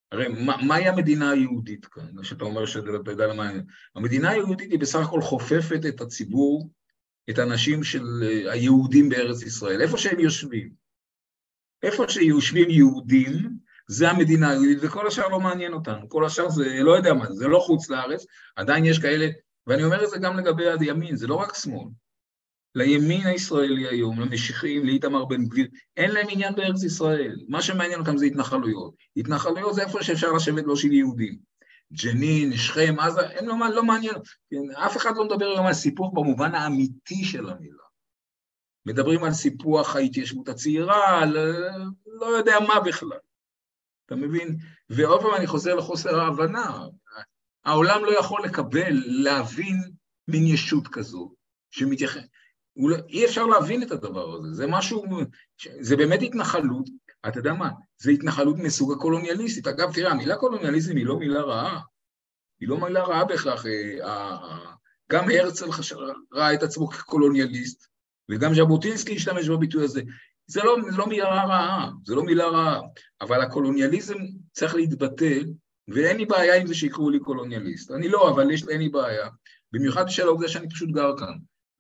הרי מהי המדינה היהודית כאן? שאתה אומר שאתה יודע למה... המדינה היהודית היא בסך הכל חופפת את הציבור, את האנשים של היהודים בארץ ישראל, איפה שהם יושבים. איפה שיושבים יהודים, זה המדינה היהודית, וכל השאר לא מעניין אותנו. כל השאר זה לא יודע מה, זה לא חוץ לארץ, עדיין יש כאלה, ואני אומר את זה גם לגבי הימין, זה לא רק שמאל. לימין הישראלי היום, למשיחיים, לאיתמר בן גביר, אין להם עניין בארץ ישראל. מה שמעניין אותם זה התנחלויות. התנחלויות זה איפה שאפשר לשבת לא של יהודים. ג'נין, שכם, עזה, הם לא מעניין. אף אחד לא מדבר היום על סיפור במובן האמיתי של המילה. מדברים על סיפוח ההתיישבות הצעירה, לא יודע מה בכלל. אתה מבין? ועוד פעם אני חוזר לחוסר ההבנה. העולם לא יכול לקבל, להבין מין ישות כזו, שמתייחס. אי אפשר להבין את הדבר הזה, זה משהו, זה באמת התנחלות, אתה יודע מה, זה התנחלות מסוג הקולוניאליסטית, אגב תראה, המילה קולוניאליזם היא לא מילה רעה, היא לא מילה רעה בהכרח, גם הרצל ראה את עצמו כקולוניאליסט, וגם ז'בוטינסקי השתמש בביטוי הזה, זה לא מילה רעה, זה לא מילה רעה, אבל הקולוניאליזם צריך להתבטא, ואין לי בעיה עם זה שיקראו לי קולוניאליסט, אני לא, אבל אין לי בעיה, במיוחד בשביל העובדה שאני פשוט גר כאן,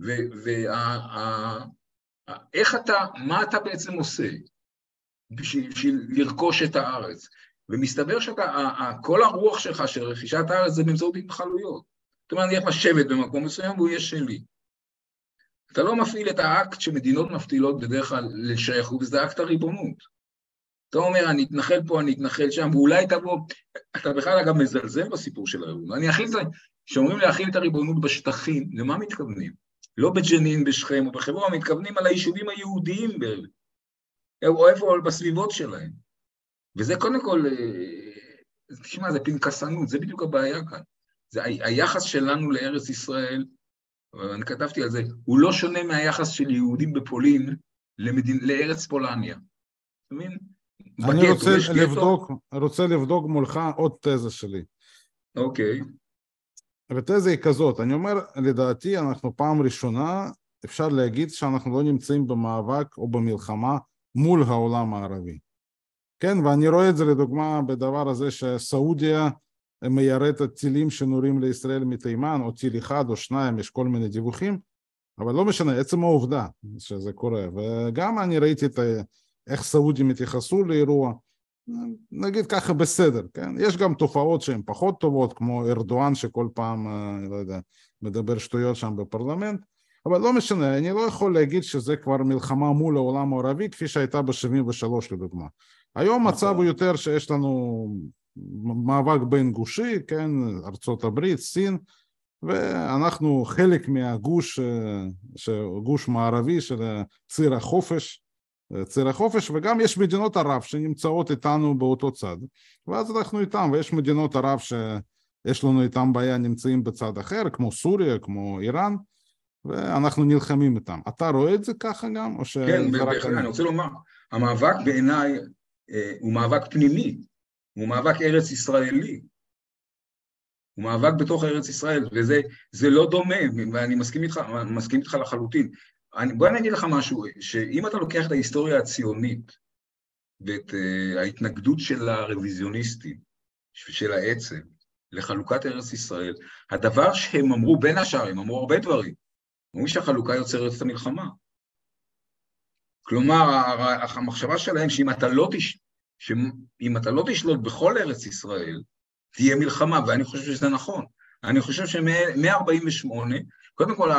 איך אתה, מה אתה בעצם עושה בשביל לרכוש את הארץ? ומסתבר כל הרוח שלך של רכישת הארץ זה באמצעות התנחלויות. זאת אומרת, אני הולך לשבת במקום מסוים והוא יהיה שלי. אתה לא מפעיל את האקט שמדינות מפעילות בדרך כלל לשייכות, וזה אקט הריבונות. אתה אומר, אני אתנחל פה, אני אתנחל שם, ואולי תבוא, אתה בכלל אגב מזלזל בסיפור של הריבונות. שאומרים להכיל את הריבונות בשטחים, למה מתכוונים? לא בג'נין, בשכם או בחברון, מתכוונים על היישובים היהודיים, או איפה בסביבות שלהם. וזה קודם כל, תשמע, זה פנקסנות, זה בדיוק הבעיה כאן. זה היחס שלנו לארץ ישראל, ואני כתבתי על זה, הוא לא שונה מהיחס של יהודים בפולין לארץ פולניה. אתה מבין? אני רוצה לבדוק מולך עוד תזה שלי. אוקיי. התזה היא כזאת, אני אומר, לדעתי אנחנו פעם ראשונה, אפשר להגיד שאנחנו לא נמצאים במאבק או במלחמה מול העולם הערבי. כן, ואני רואה את זה לדוגמה בדבר הזה שסעודיה מיירטת טילים שנורים לישראל מתימן, או טיל אחד או שניים, יש כל מיני דיווחים, אבל לא משנה, עצם העובדה שזה קורה. וגם אני ראיתי איך סעודים התייחסו לאירוע, נגיד ככה בסדר, כן? יש גם תופעות שהן פחות טובות, כמו ארדואן שכל פעם, לא יודע, מדבר שטויות שם בפרלמנט, אבל לא משנה, אני לא יכול להגיד שזה כבר מלחמה מול העולם הערבי, כפי שהייתה ב-73 לדוגמה. היום מצב הוא יותר שיש לנו מאבק בין גושי, כן? ארצות הברית, סין, ואנחנו חלק מהגוש, גוש מערבי של ציר החופש, וגם יש מדינות ערב שנמצאות איתנו באותו צד, ואז אנחנו איתם, ויש מדינות ערב שיש לנו איתם בעיה, נמצאים בצד אחר, כמו סוריה, כמו איראן, ואנחנו נלחמים איתם. אתה רואה את זה ככה גם? כן, אני רוצה לומר, המאבק בעיניי הוא מאבק פנימי, הוא מאבק ארץ ישראלי, הוא מאבק בתוך ארץ ישראל, וזה לא דומה, ואני מסכים איתך לחלוטין. בוא אני אגיד לך משהו, שאם אתה לוקח את ההיסטוריה הציונית, ואת ההתנגדות של הרוויזיוניסטים, של העצם, לחלוקת ארץ ישראל, הדבר שהם אמרו בין השאר, הם אמרו הרבה דברים, אמרו שהחלוקה יוצרת את המלחמה. כלומר, המחשבה שלהם שאם אתה לא תשלוט בכל ארץ ישראל, תהיה מלחמה, ואני חושב שזה נכון. אני חושב שמ-48, קודם כל,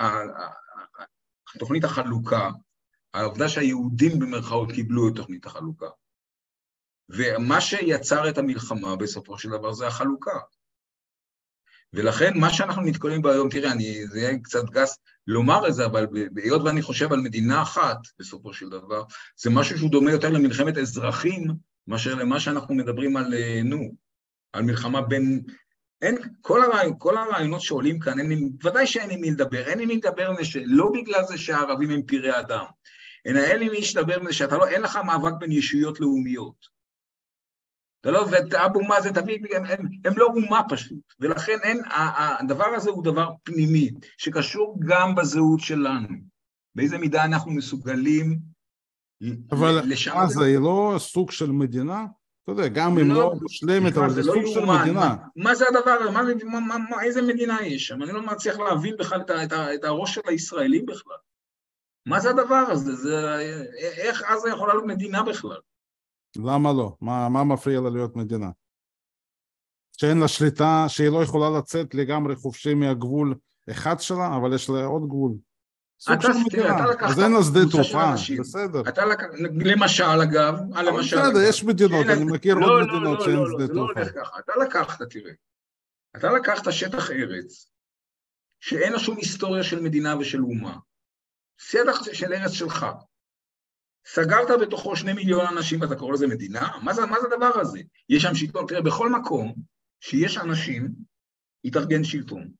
תוכנית החלוקה, העובדה שהיהודים במרכאות קיבלו את תוכנית החלוקה, ומה שיצר את המלחמה בסופו של דבר זה החלוקה. ולכן מה שאנחנו נתקולים בהיום, תראה, זה יהיה קצת גס לומר את זה, אבל בהיות ואני חושב על מדינה אחת בסופו של דבר, זה משהו שהוא דומה יותר למלחמת אזרחים, מאשר למה שאנחנו מדברים על מלחמה בין... כל הרעיונות שעולים כאן, ודאי שאין עם מי לדבר, אין עם מי לדבר לא בגלל זה שהערבים הם פירי אדם, אלא אין עם מי לדבר שאתה לא, אין לך מאבק בין ישויות לאומיות. אתה לא, ואבו מאזן, הם לא אומה פשוט, ולכן הדבר הזה הוא דבר פנימי, שקשור גם בזהות שלנו, באיזה מידה אנחנו מסוגלים אבל עזה היא לא סוג של מדינה, אתה יודע, גם אם לא מושלמת, אבל זה סוג של מדינה. מה זה הדבר? איזה מדינה יש שם? אני לא מצליח להבין בכלל את הראש של הישראלים בכלל. מה זה הדבר הזה? איך אז יכולה להיות מדינה בכלל? למה לא? מה מפריע לה להיות מדינה? שאין לה שליטה, שהיא לא יכולה לצאת לגמרי חופשי מהגבול אחד שלה, אבל יש לה עוד גבול. סוג של מדינה. אז אין לה שדה תעופה, בסדר. למשל, אגב, בסדר, יש מדינות, אני מכיר עוד מדינות שאין שדה תעופה. לא הולך ככה, אתה לקחת, תראה. אתה לקחת שטח ארץ, שאין לה שום היסטוריה של מדינה ושל אומה. שטח של ארץ שלך. סגרת בתוכו 2 מיליון אנשים, ואתה קורא לזה מדינה? מה זה הדבר הזה? יש שם שלטון, תראה, בכל מקום שיש אנשים, יתארגן שלטון.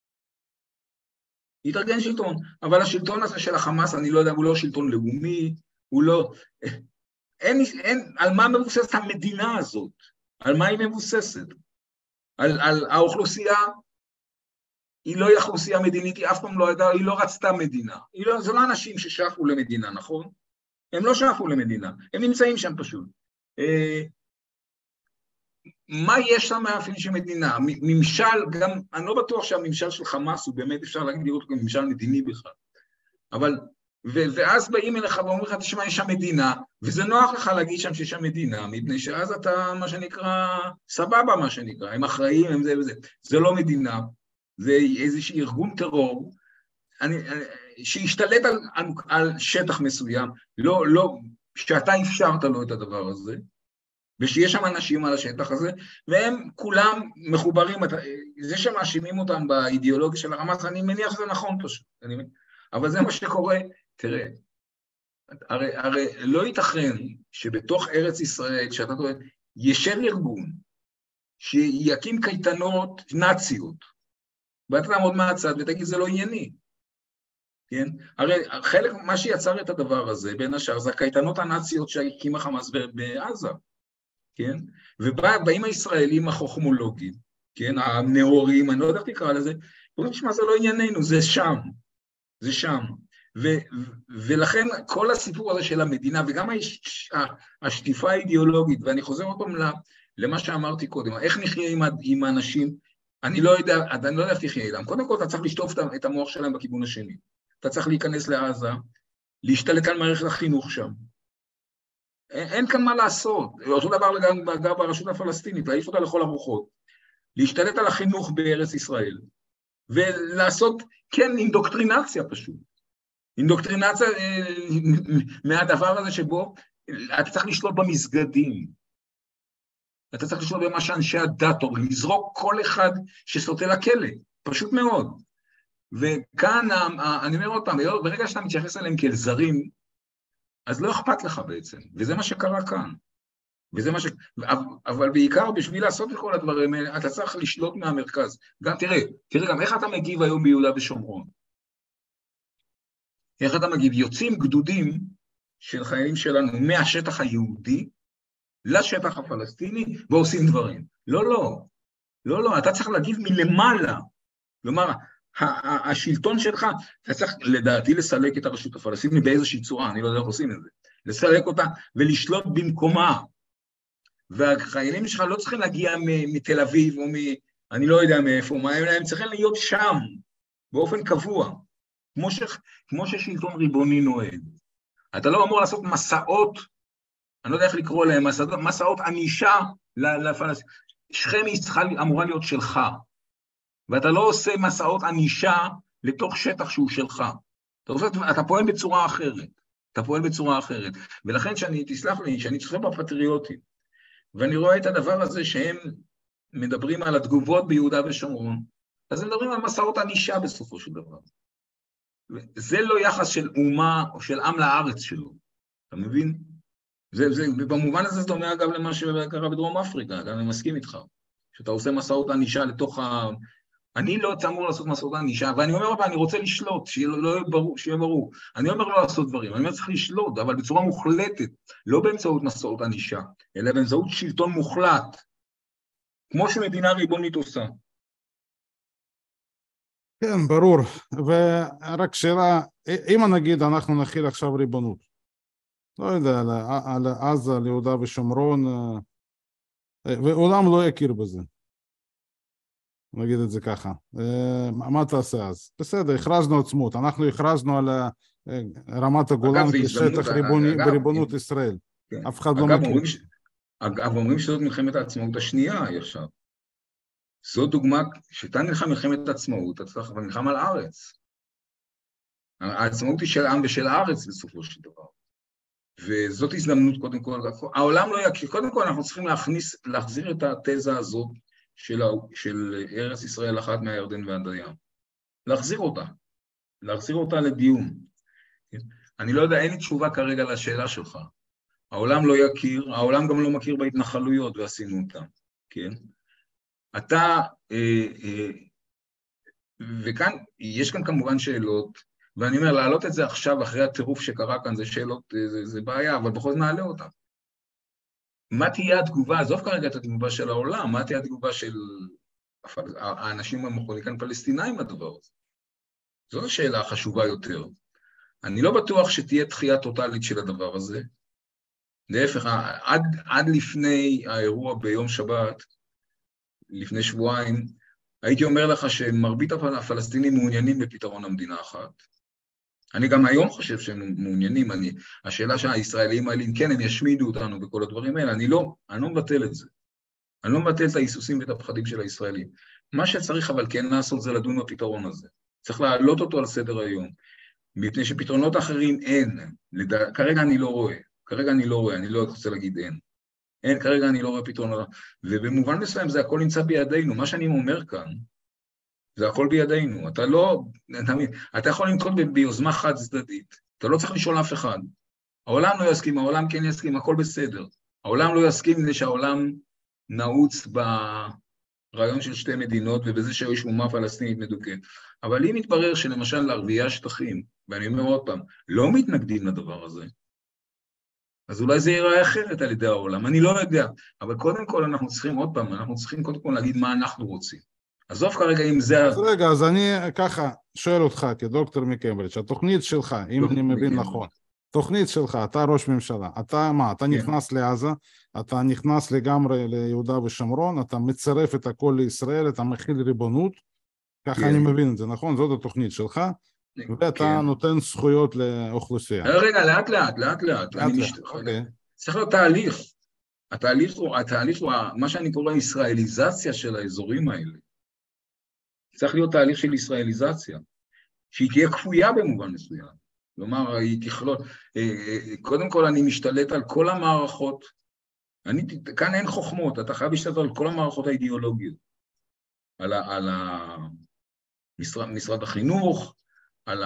יתארגן שלטון, אבל השלטון הזה של החמאס, אני לא יודע, הוא לא שלטון לאומי, הוא לא... על מה מבוססת המדינה הזאת? על מה היא מבוססת? על האוכלוסייה, היא לא אוכלוסייה מדינית, היא אף פעם לא הייתה, היא לא רצתה מדינה. זה לא אנשים ששאפו למדינה, נכון? הם לא שאפו למדינה, הם נמצאים שם פשוט. מה יש שם מאפיין של מדינה? ממשל, גם, אני לא בטוח שהממשל של חמאס הוא באמת אפשר להגיד אותו כממשל מדיני בכלל. אבל, ואז באים אליך ואומרים לך, תשמע, יש שם מדינה, וזה נוח לך להגיד שם שיש שם מדינה, מפני שאז אתה, מה שנקרא, סבבה מה שנקרא, הם אחראים, הם זה וזה. זה לא מדינה, זה איזשהו ארגון טרור, שישתלט על שטח מסוים, לא, שאתה אפשרת לו את הדבר הזה, ושיש שם אנשים על השטח הזה, והם כולם מחוברים, זה שמאשימים אותם באידיאולוגיה של החמאס, אני מניח שזה נכון פשוט, אבל זה מה שקורה, תראה, הרי לא ייתכן שבתוך ארץ ישראל, שאתה טוען, ישב ארגון, שיקים קייטנות נאציות, ואתה תעמוד מהצד ותגיד, זה לא ענייני, כן? הרי חלק, מה שיצר את הדבר הזה, בין השאר, זה הקייטנות הנאציות שהקים החמאס בעזה, כן? ובאים הישראלים החוכמולוגים, כן? הנאורים, אני לא יודע איך תקרא לזה, אומרים שמה זה לא ענייננו, זה שם, זה שם. ולכן כל הסיפור הזה של המדינה, וגם השטיפה האידיאולוגית, ואני חוזר עוד פעם למה שאמרתי קודם, איך נחיה עם האנשים, אני לא יודע איך תחיה איתם. קודם כל אתה צריך לשטוף את המוח שלהם בכיוון השני. אתה צריך להיכנס לעזה, להשתלט על מערכת החינוך שם. אין כאן מה לעשות. אותו דבר גם ברשות הפלסטינית, להעיף אותה לכל הרוחות. להשתלט על החינוך בארץ ישראל. ולעשות, כן, אינדוקטרינציה פשוט. אינדוקטרינציה מהדבר הזה שבו אתה צריך לשלוט במסגדים. אתה צריך לשלוט במה שאנשי הדת אומרים, לזרוק כל אחד שסוטה לכלא. פשוט מאוד. וכאן, אני אומר עוד פעם, ברגע שאתה מתייחס אליהם כאל זרים, אז לא אכפת לך בעצם, וזה מה שקרה כאן. אבל בעיקר בשביל לעשות את כל הדברים האלה, אתה צריך לשלוט מהמרכז. גם תראה גם איך אתה מגיב היום ביהודה ושומרון. איך אתה מגיב? יוצאים גדודים של חיילים שלנו מהשטח היהודי, לשטח הפלסטיני, ועושים דברים. לא, אתה צריך להגיב מלמעלה. כלומר, השלטון שלך, אתה צריך לדעתי לסלק את הרשות הפלסטינית באיזושהי צורה, אני לא יודע איך עושים את זה, לסלק אותה ולשלוט במקומה, והחיילים שלך לא צריכים להגיע מתל אביב או אני לא יודע מאיפה, הם צריכים להיות שם, באופן קבוע, כמו ששלטון ריבוני נוהג. אתה לא אמור לעשות מסעות, אני לא יודע איך לקרוא להם, מסעות ענישה לפלסטין, שכם אמורה להיות שלך, ואתה לא עושה מסעות ענישה לתוך שטח שהוא שלך. אתה פועל בצורה אחרת. ולכן תסלח לי, שאני צופה בפטריוטים, ואני רואה את הדבר הזה שהם מדברים על התגובות ביהודה ושומרון, אז הם מדברים על מסעות ענישה בסופו של דבר. זה לא יחס של אומה או של עם לארץ שלו. אתה מבין? במובן הזה זה דומה אגב למה שקרה בדרום אפריקה, אני מסכים איתך. שאתה עושה מסעות ענישה לתוך אני לא אמור לעשות מסעות ענישה, ואני אומר, אני רוצה לשלוט, שיהיה ברור. אני אומר לא לעשות דברים, אני אומר צריך לשלוט, אבל בצורה מוחלטת, לא באמצעות מסעות ענישה, אלא באמצעות שלטון מוחלט, כמו שמדינה ריבונית עושה. כן, ברור. ורק שאלה, אם נגיד אנחנו נכיל עכשיו ריבונות, לא יודע, על עזה, ליהודה ושומרון, ועולם לא יכיר בזה. נגיד את זה ככה. מה תעשה אז? בסדר, הכרזנו עצמות. אנחנו הכרזנו על רמת הגולן כשטח בריבונות ישראל. אף אחד לא מכיר. אגב, אומרים שזאת מלחמת העצמאות השנייה עכשיו. זו דוגמה, שאתה נלחם מלחמת העצמאות, אתה צריך נלחם על הארץ. העצמאות היא של עם ושל הארץ בסופו של דבר. וזאת הזדמנות קודם כל. העולם לא יכיר, קודם כל אנחנו צריכים להחזיר את התזה הזאת של ארץ ישראל אחת מהירדן ועד הים. להחזיר אותה לדיון. אני לא יודע, אין לי תשובה כרגע לשאלה שלך. העולם לא יכיר, העולם גם לא מכיר בהתנחלויות, ועשינו אותם, כן? אתה, וכאן, יש כאן כמובן שאלות, ואני אומר, להעלות את זה עכשיו, אחרי הטירוף שקרה כאן, זה שאלות, זה בעיה, אבל בכל זאת נעלה אותם. מה תהיה התגובה, עזוב כרגע את התגובה של העולם, מה תהיה התגובה של האנשים המחוליקן פלסטינאים לדבר הזה? זו השאלה החשובה יותר. אני לא בטוח שתהיה דחייה טוטלית של הדבר הזה, להפך, עד לפני האירוע ביום שבת, לפני שבועיים, הייתי אומר לך שמרבית הפלסטינים מעוניינים בפתרון המדינה אחת. אני גם היום חושב שהם מעוניינים, השאלה שהישראלים האלה, כן, הם ישמידו אותנו בכל הדברים האלה, אני לא מבטל את זה. אני לא מבטל את ההיסוסים ואת הפחדים של הישראלים. מה שצריך אבל כן לעשות זה לדון בפתרון הזה. צריך להעלות אותו על סדר היום, מפני שפתרונות אחרים אין. כרגע אני לא רואה, אני לא רוצה להגיד אין, כרגע אני לא רואה פתרונות, ובמובן מסוים זה הכל נמצא בידינו, מה שאני אומר כאן, זה הכל בידינו, אתה יכול לנקוט ביוזמה חד צדדית, אתה לא צריך לשאול אף אחד, העולם לא יסכים, העולם כן יסכים, הכל בסדר, העולם לא יסכים כדי שהעולם נעוץ ברעיון של שתי מדינות, ובזה שיש אומה פלסטינית מדוכאת, אבל אם מתברר שלמשל לערביי השטחים, ואני אומר עוד פעם, לא מתנגדים לדבר הזה, אז אולי זה ייראה אחרת על ידי העולם, אני לא יודע, אבל קודם כל אנחנו צריכים עוד פעם, אנחנו צריכים קודם כל להגיד מה אנחנו רוצים. עזוב כרגע אם זה... אז רגע, אז אני ככה שואל אותך כדוקטור מקיימברידג', התוכנית שלך, אם אני מבין נכון, תוכנית שלך, אתה ראש ממשלה, אתה מה, אתה נכנס לעזה, אתה נכנס לגמרי ליהודה ושומרון, אתה מצרף את הכל לישראל, אתה מכיל ריבונות, ככה אני מבין את זה, נכון? זאת התוכנית שלך, ואתה נותן זכויות לאוכלוסייה. רגע, לאט. צריך להיות תהליך. התהליך הוא מה שאני קורא ישראליזציה של האזורים האלה. צריך להיות תהליך של ישראליזציה, שהיא תהיה כפויה במובן מסוים. כלומר, היא תכלול, קודם כל אני משתלט על כל המערכות, כאן אין חוכמות, אתה חייב להשתלט על כל המערכות האידיאולוגיות, על משרד החינוך, על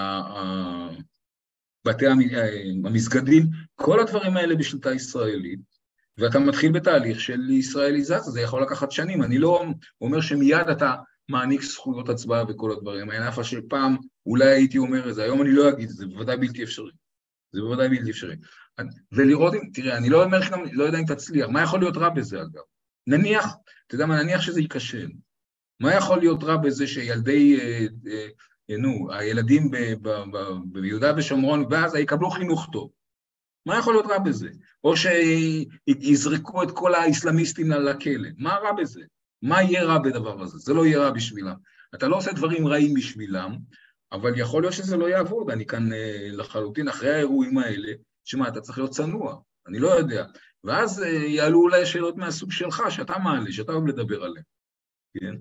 בתי המסגדים, כל הדברים האלה בשליטה ישראלית, ואתה מתחיל בתהליך של ישראליזציה, זה יכול לקחת שנים, אני לא אומר שמיד אתה מעניק זכויות הצבעה וכל הדברים, אין אף של פעם, אולי הייתי אומר את זה, היום אני לא אגיד את זה, בוודאי בלתי אפשרי, זה בוודאי בלתי אפשרי, ולראות, תראה, אני לא יודע אם תצליח, מה יכול להיות רע בזה אגב? נניח, אתה יודע מה, נניח שזה ייכשל, מה יכול להיות רע בזה שילדי, הילדים ביהודה ושומרון, ואז יקבלו חינוך טוב, מה יכול להיות רע בזה? או שיזרקו את כל האסלאמיסטים לכלא, מה רע בזה? מה יהיה רע בדבר הזה? זה לא יהיה רע בשבילם. אתה לא עושה דברים רעים בשבילם, אבל יכול להיות שזה לא יעבוד. אני כאן לחלוטין אחרי האירועים האלה, שמה, אתה צריך להיות צנוע, אני לא יודע. ואז יעלו אולי שאלות מהסוג שלך, שאתה מעלה, שאתה אוהב לדבר עליהן. כן?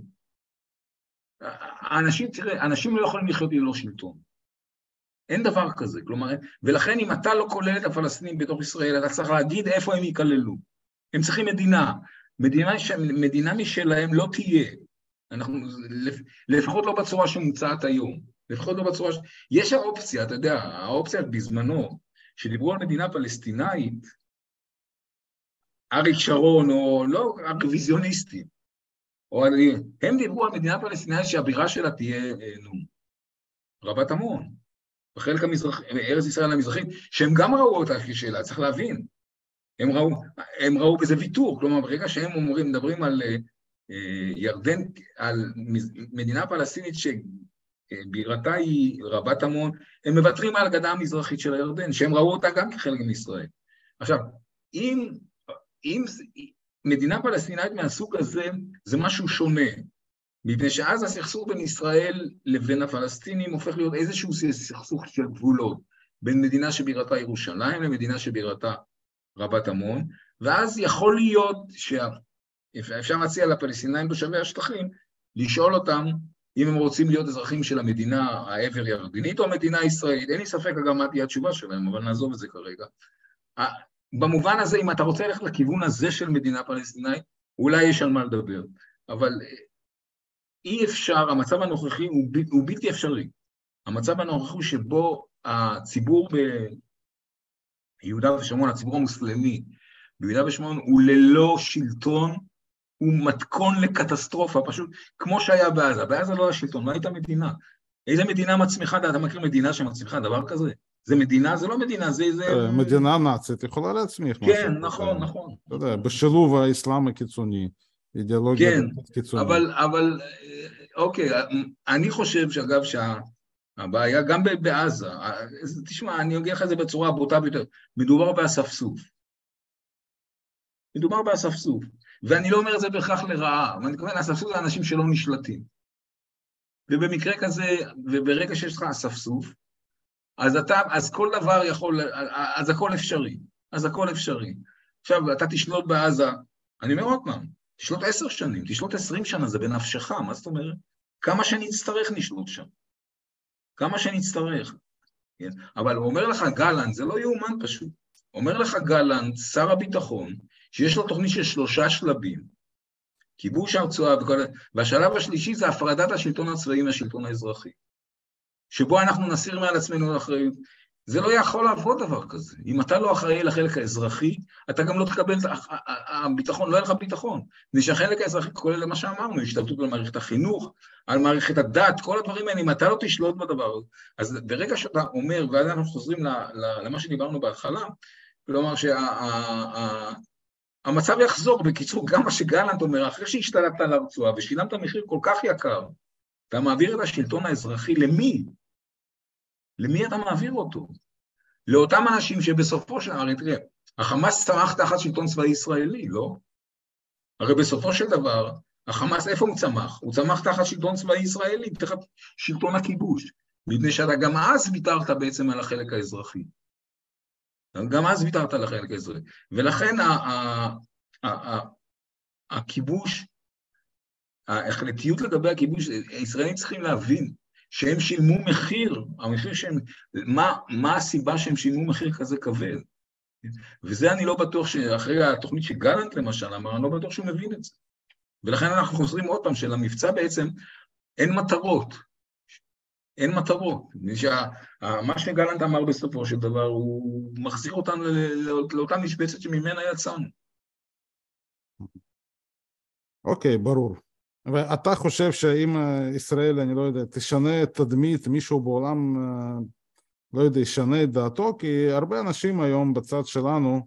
אנשים לא יכולים לחיות ללא שלטון. אין דבר כזה, כלומר, ולכן אם אתה לא כולל את הפלסטינים בתוך ישראל, אתה צריך להגיד איפה הם ייכללו. הם צריכים מדינה משלהם לא תהיה, לפחות לא בצורה שמוצעת היום, לפחות לא בצורה יש האופציה, אתה יודע, האופציה בזמנו, שדיברו על מדינה פלסטינאית, אריק שרון, או לא, הרוויזיוניסטים, הם דיברו על מדינה פלסטינאית שהבירה שלה תהיה, רבת עמון, בחלק המזרחי, ארץ ישראל המזרחית, שהם גם ראו אותה כשאלה, צריך להבין, הם ראו בזה ויתור, כלומר, ברגע שהם מדברים על ירדן, על מדינה פלסטינית שבירתה היא רבת עמון, הם מוותרים על הגדה המזרחית של הירדן, שהם ראו אותה גם כחלק מישראל. עכשיו, מדינה פלסטינאית מהסוג הזה, זה משהו שונה, מפני שאז הסכסוך בין ישראל לבין הפלסטינים הופך להיות איזשהו סכסוך של גבולות, בין מדינה שבירתה ירושלים למדינה שבירתה רבת עמון, ואז יכול להיות שאפשר להציע לפלסטינאים תושבי השטחים, לשאול אותם אם הם רוצים להיות אזרחים של המדינה העבר ירדנית או המדינה הישראלית. אין לי ספק גם מה תהיה התשובה שלהם, אבל נעזוב את זה כרגע. במובן הזה, אם אתה רוצה ללכת לכיוון הזה של מדינה פלסטינאית, אולי יש על מה לדבר, אבל אי אפשר, המצב הנוכחי הוא בלתי אפשרי. המצב הנוכחי שבו הציבור ביהודה ושומרון, הציבור המוסלמי ביהודה ושומרון, הוא ללא שלטון, הוא מתכון לקטסטרופה, פשוט כמו שהיה בעזה. בעזה לא היה שלטון, לא הייתה מדינה. איזה מדינה מצמיחה? אתה מכיר מדינה שמצמיחה דבר כזה? זה מדינה, זה לא מדינה, זה... מדינה נאצית יכולה להצמיח. כן, נכון, נכון. אתה יודע, בשילוב האסלאם הקיצוני, אידיאולוגיה קיצונית. אבל, אוקיי, אני חושב שאגב שהבעיה גם בעזה, תשמע, אני אגיד לך את זה בצורה הבוטה ביותר, מדובר באספסוף. מדובר באספסוף. ואני לא אומר את זה בהכרח לרעה, אבל אני מתכוון, אספסוף זה אנשים שלא נשלטים. ובמקרה כזה, וברגע שיש לך אספסוף, אז כל דבר יכול, אז הכל אפשרי. אז הכל אפשרי. עכשיו, אתה תשלוט בעזה, אני אומר עוד פעם, תשלוט 10 שנים, תשלוט 20 שנה, זה בנפשך, מה זאת אומרת? כמה שנצטרך נשלוט שם. כמה שנצטרך. כן? אבל הוא אומר לך, גלנט, זה לא יאומן פשוט. אומר לך גלנט, שר הביטחון, שיש לו תוכנית של 3 שלבים, כיבוש הרצועה, והשלב השלישי זה הפרדת השלטון הצבאי מהשלטון האזרחי, שבו אנחנו נסיר מעל עצמנו אחריות. זה לא יכול לעבוד דבר כזה. אם אתה לא אחראי לחלק האזרחי, אתה גם לא תקבל, הביטחון, לא יהיה לך ביטחון. שהחלק האזרחי כולל למה שאמרנו, השתלטות על מערכת החינוך, על מערכת הדת, כל הדברים האלה, אם אתה לא תשלוט בדבר הזה, אז ברגע שאתה אומר, ואז אנחנו חוזרים למה שדיברנו בהתחלה, כלומר המצב יחזור. בקיצור, גם מה שגלנט אומר, אחרי שהשתלטת על הרצועה ושילמת מחיר כל כך יקר, אתה מעביר את השלטון האזרחי למי? למי אתה מעביר אותו? לאותם אנשים שבסופו של דבר, תראה, החמאס צמח תחת שלטון צבאי ישראלי, לא? הרי בסופו של דבר, החמאס, איפה הוא צמח? הוא צמח תחת שלטון צבאי ישראלי, תחת שלטון הכיבוש, מפני שאתה גם אז ויתרת בעצם על החלק האזרחי. גם אז ויתרת על החלק האזרחי. ולכן הכיבוש, ההחלטיות לגבי הכיבוש, הישראלים צריכים להבין שהם שילמו מחיר, המחיר שהם, מה הסיבה שהם שילמו מחיר כזה כבד? וזה אני לא בטוח שאחרי התוכנית שגלנט למשל אמר, אני לא בטוח שהוא מבין את זה. ולכן אנחנו חוזרים עוד פעם שלמבצע בעצם אין מטרות. אין מטרות. מה שגלנט אמר בסופו של דבר, הוא מחזיר אותנו לאותה משבצת שממנה יצאנו. אוקיי, ברור. ואתה חושב שאם ישראל, אני לא יודע, תשנה את תדמית, מישהו בעולם, לא יודע, ישנה את דעתו, כי הרבה אנשים היום בצד שלנו,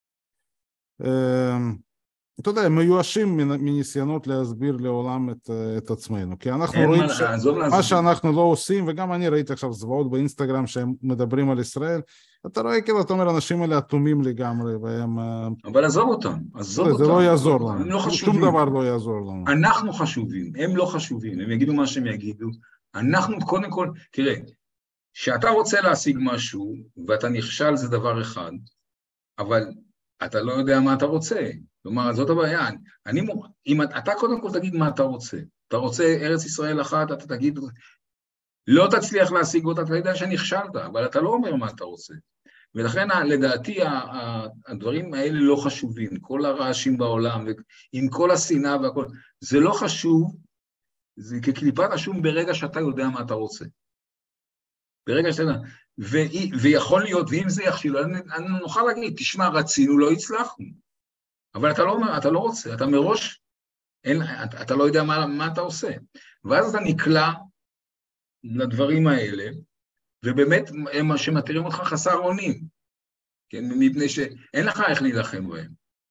אתה יודע, הם מיואשים מניסיונות להסביר לעולם את עצמנו, כי אנחנו רואים מה שאנחנו לא עושים, וגם אני ראיתי עכשיו זוועות באינסטגרם שהם מדברים על ישראל, אתה רואה כאילו, אתה אומר, אנשים האלה אטומים לגמרי, והם... אבל עזוב אותם, עזוב אותם. זה לא יעזור לנו, שום דבר לא יעזור לנו. אנחנו חשובים, הם לא חשובים, הם יגידו מה שהם יגידו, אנחנו קודם כל, תראה, שאתה רוצה להשיג משהו, ואתה נכשל זה דבר אחד, אבל אתה לא יודע מה אתה רוצה. כלומר, זאת הבעיה. אם אתה קודם כל תגיד מה אתה רוצה. אתה רוצה ארץ ישראל אחת, אתה תגיד, לא תצליח להשיג אותה, אתה יודע שנכשלת, אבל אתה לא אומר מה אתה רוצה. ולכן, לדעתי, הדברים האלה לא חשובים. כל הרעשים בעולם, עם כל השנאה והכל, זה לא חשוב, זה כקליפת השום ברגע שאתה יודע מה אתה רוצה. ברגע שאתה יודע. ויכול להיות, ואם זה יכשיל, אני נוכל להגיד, תשמע, רצינו, לא הצלחנו. אבל אתה לא רוצה, אתה מראש, אתה לא יודע מה אתה עושה. ואז אתה נקלע לדברים האלה, ובאמת הם שמתירים אותך חסר אונים, כן? מפני שאין לך איך להילחם בהם.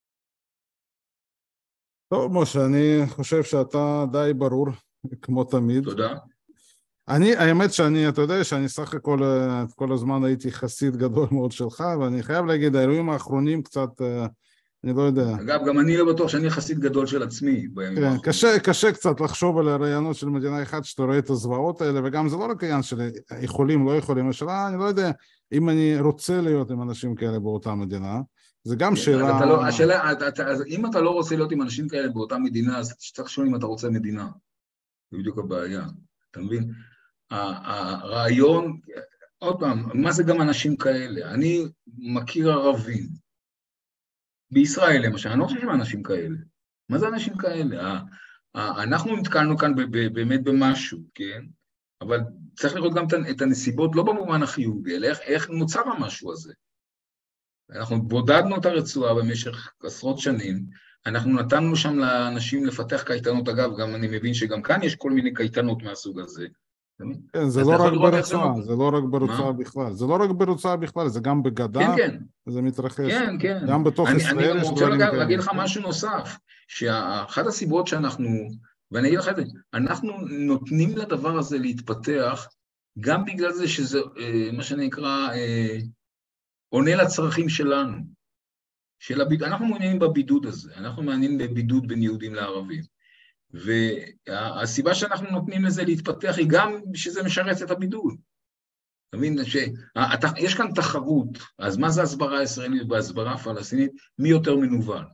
טוב, משה, אני חושב שאתה די ברור, כמו תמיד. תודה. האמת שאני, אתה יודע שאני סך הכל כל הזמן הייתי חסיד גדול מאוד שלך, ואני חייב להגיד, האירועים האחרונים קצת אני לא יודע. אגב, גם אני לא בטוח שאני חסיד גדול של עצמי בימים כן, האחרונים. קשה קצת לחשוב על הרעיונות של מדינה אחת שאתה רואה את הזוועות האלה, וגם זה לא רק עניין של יכולים, לא יכולים, השאלה, אני לא יודע אם אני רוצה להיות עם אנשים כאלה באותה מדינה, זה גם כן, אז שאלה... אתה לא, השאלה, אז אם אתה לא רוצה להיות עם אנשים כאלה באותה מדינה, אז צריך לשאול אם אתה רוצה מדינה. זה בדיוק הבעיה, אתה מבין? הרעיון, עוד פעם, מה זה גם אנשים כאלה? אני מכיר ערבים, בישראל למשל, אני לא חושב שהם אנשים כאלה. מה זה אנשים כאלה? אנחנו נתקלנו כאן באמת במשהו, כן? אבל צריך לראות גם את הנסיבות, לא במובן החיובי, אלא איך נוצר המשהו הזה. אנחנו בודדנו את הרצועה במשך עשרות שנים, אנחנו נתנו שם לאנשים לפתח קייטנות, אגב, גם אני מבין שגם כאן יש כל מיני קייטנות מהסוג הזה. כן, זה לא רק ברצועה, זה לא רק ברצועה בכלל, זה לא רק ברצועה בכלל, זה גם בגדה, זה מתרחש. כן, כן. גם בתוך ישראל אני יש רוצה דברים כאלה. להגיד לך משהו נוסף, שאחת הסיבות שאנחנו, ואני אגיד לך את זה, אנחנו נותנים לדבר הזה להתפתח, גם בגלל זה שזה, מה שנקרא, עונה לצרכים שלנו. אנחנו מעוניינים בבידוד הזה, אנחנו מעוניינים בבידוד בין יהודים לערבים. והסיבה שאנחנו נותנים לזה להתפתח היא גם שזה משרת את הבידוד. אתה מבין שיש כאן תחרות, אז מה זה הסברה הישראלית והסברה הפלסטינית? מי יותר מנוול?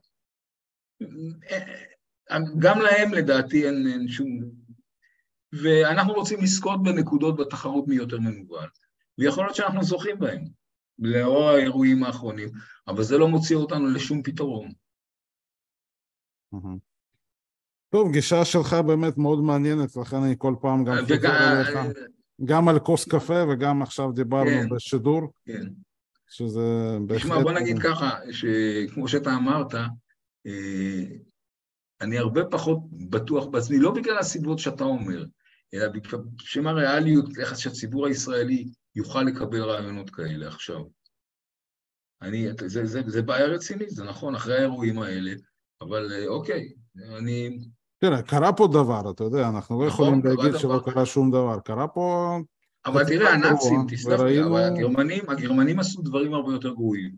גם להם לדעתי אין שום... ואנחנו רוצים לזכות בנקודות בתחרות מי יותר מנוול. ויכול להיות שאנחנו זוכים בהם, לאור האירועים האחרונים, אבל זה לא מוציא אותנו לשום פתרון. טוב, גישה שלך באמת מאוד מעניינת, לכן אני כל פעם גם חוזר עליך, גם על כוס קפה וגם עכשיו דיברנו בשידור, שזה בהחלט... תשמע, בוא נגיד ככה, שכמו שאתה אמרת, אני הרבה פחות בטוח בעצמי, לא בגלל הסיבות שאתה אומר, אלא בשם הריאליות, איך שהציבור הישראלי יוכל לקבל רעיונות כאלה עכשיו. זה בעיה רצינית, זה נכון, אחרי האירועים האלה, אבל אוקיי, אני... תראה, קרה פה דבר, אתה יודע, אנחנו לא יכולים להגיד שלא קרה שום דבר, קרה פה... אבל תראה, הנאצים, תסלח לי, אבל הגרמנים עשו דברים הרבה יותר גרועים.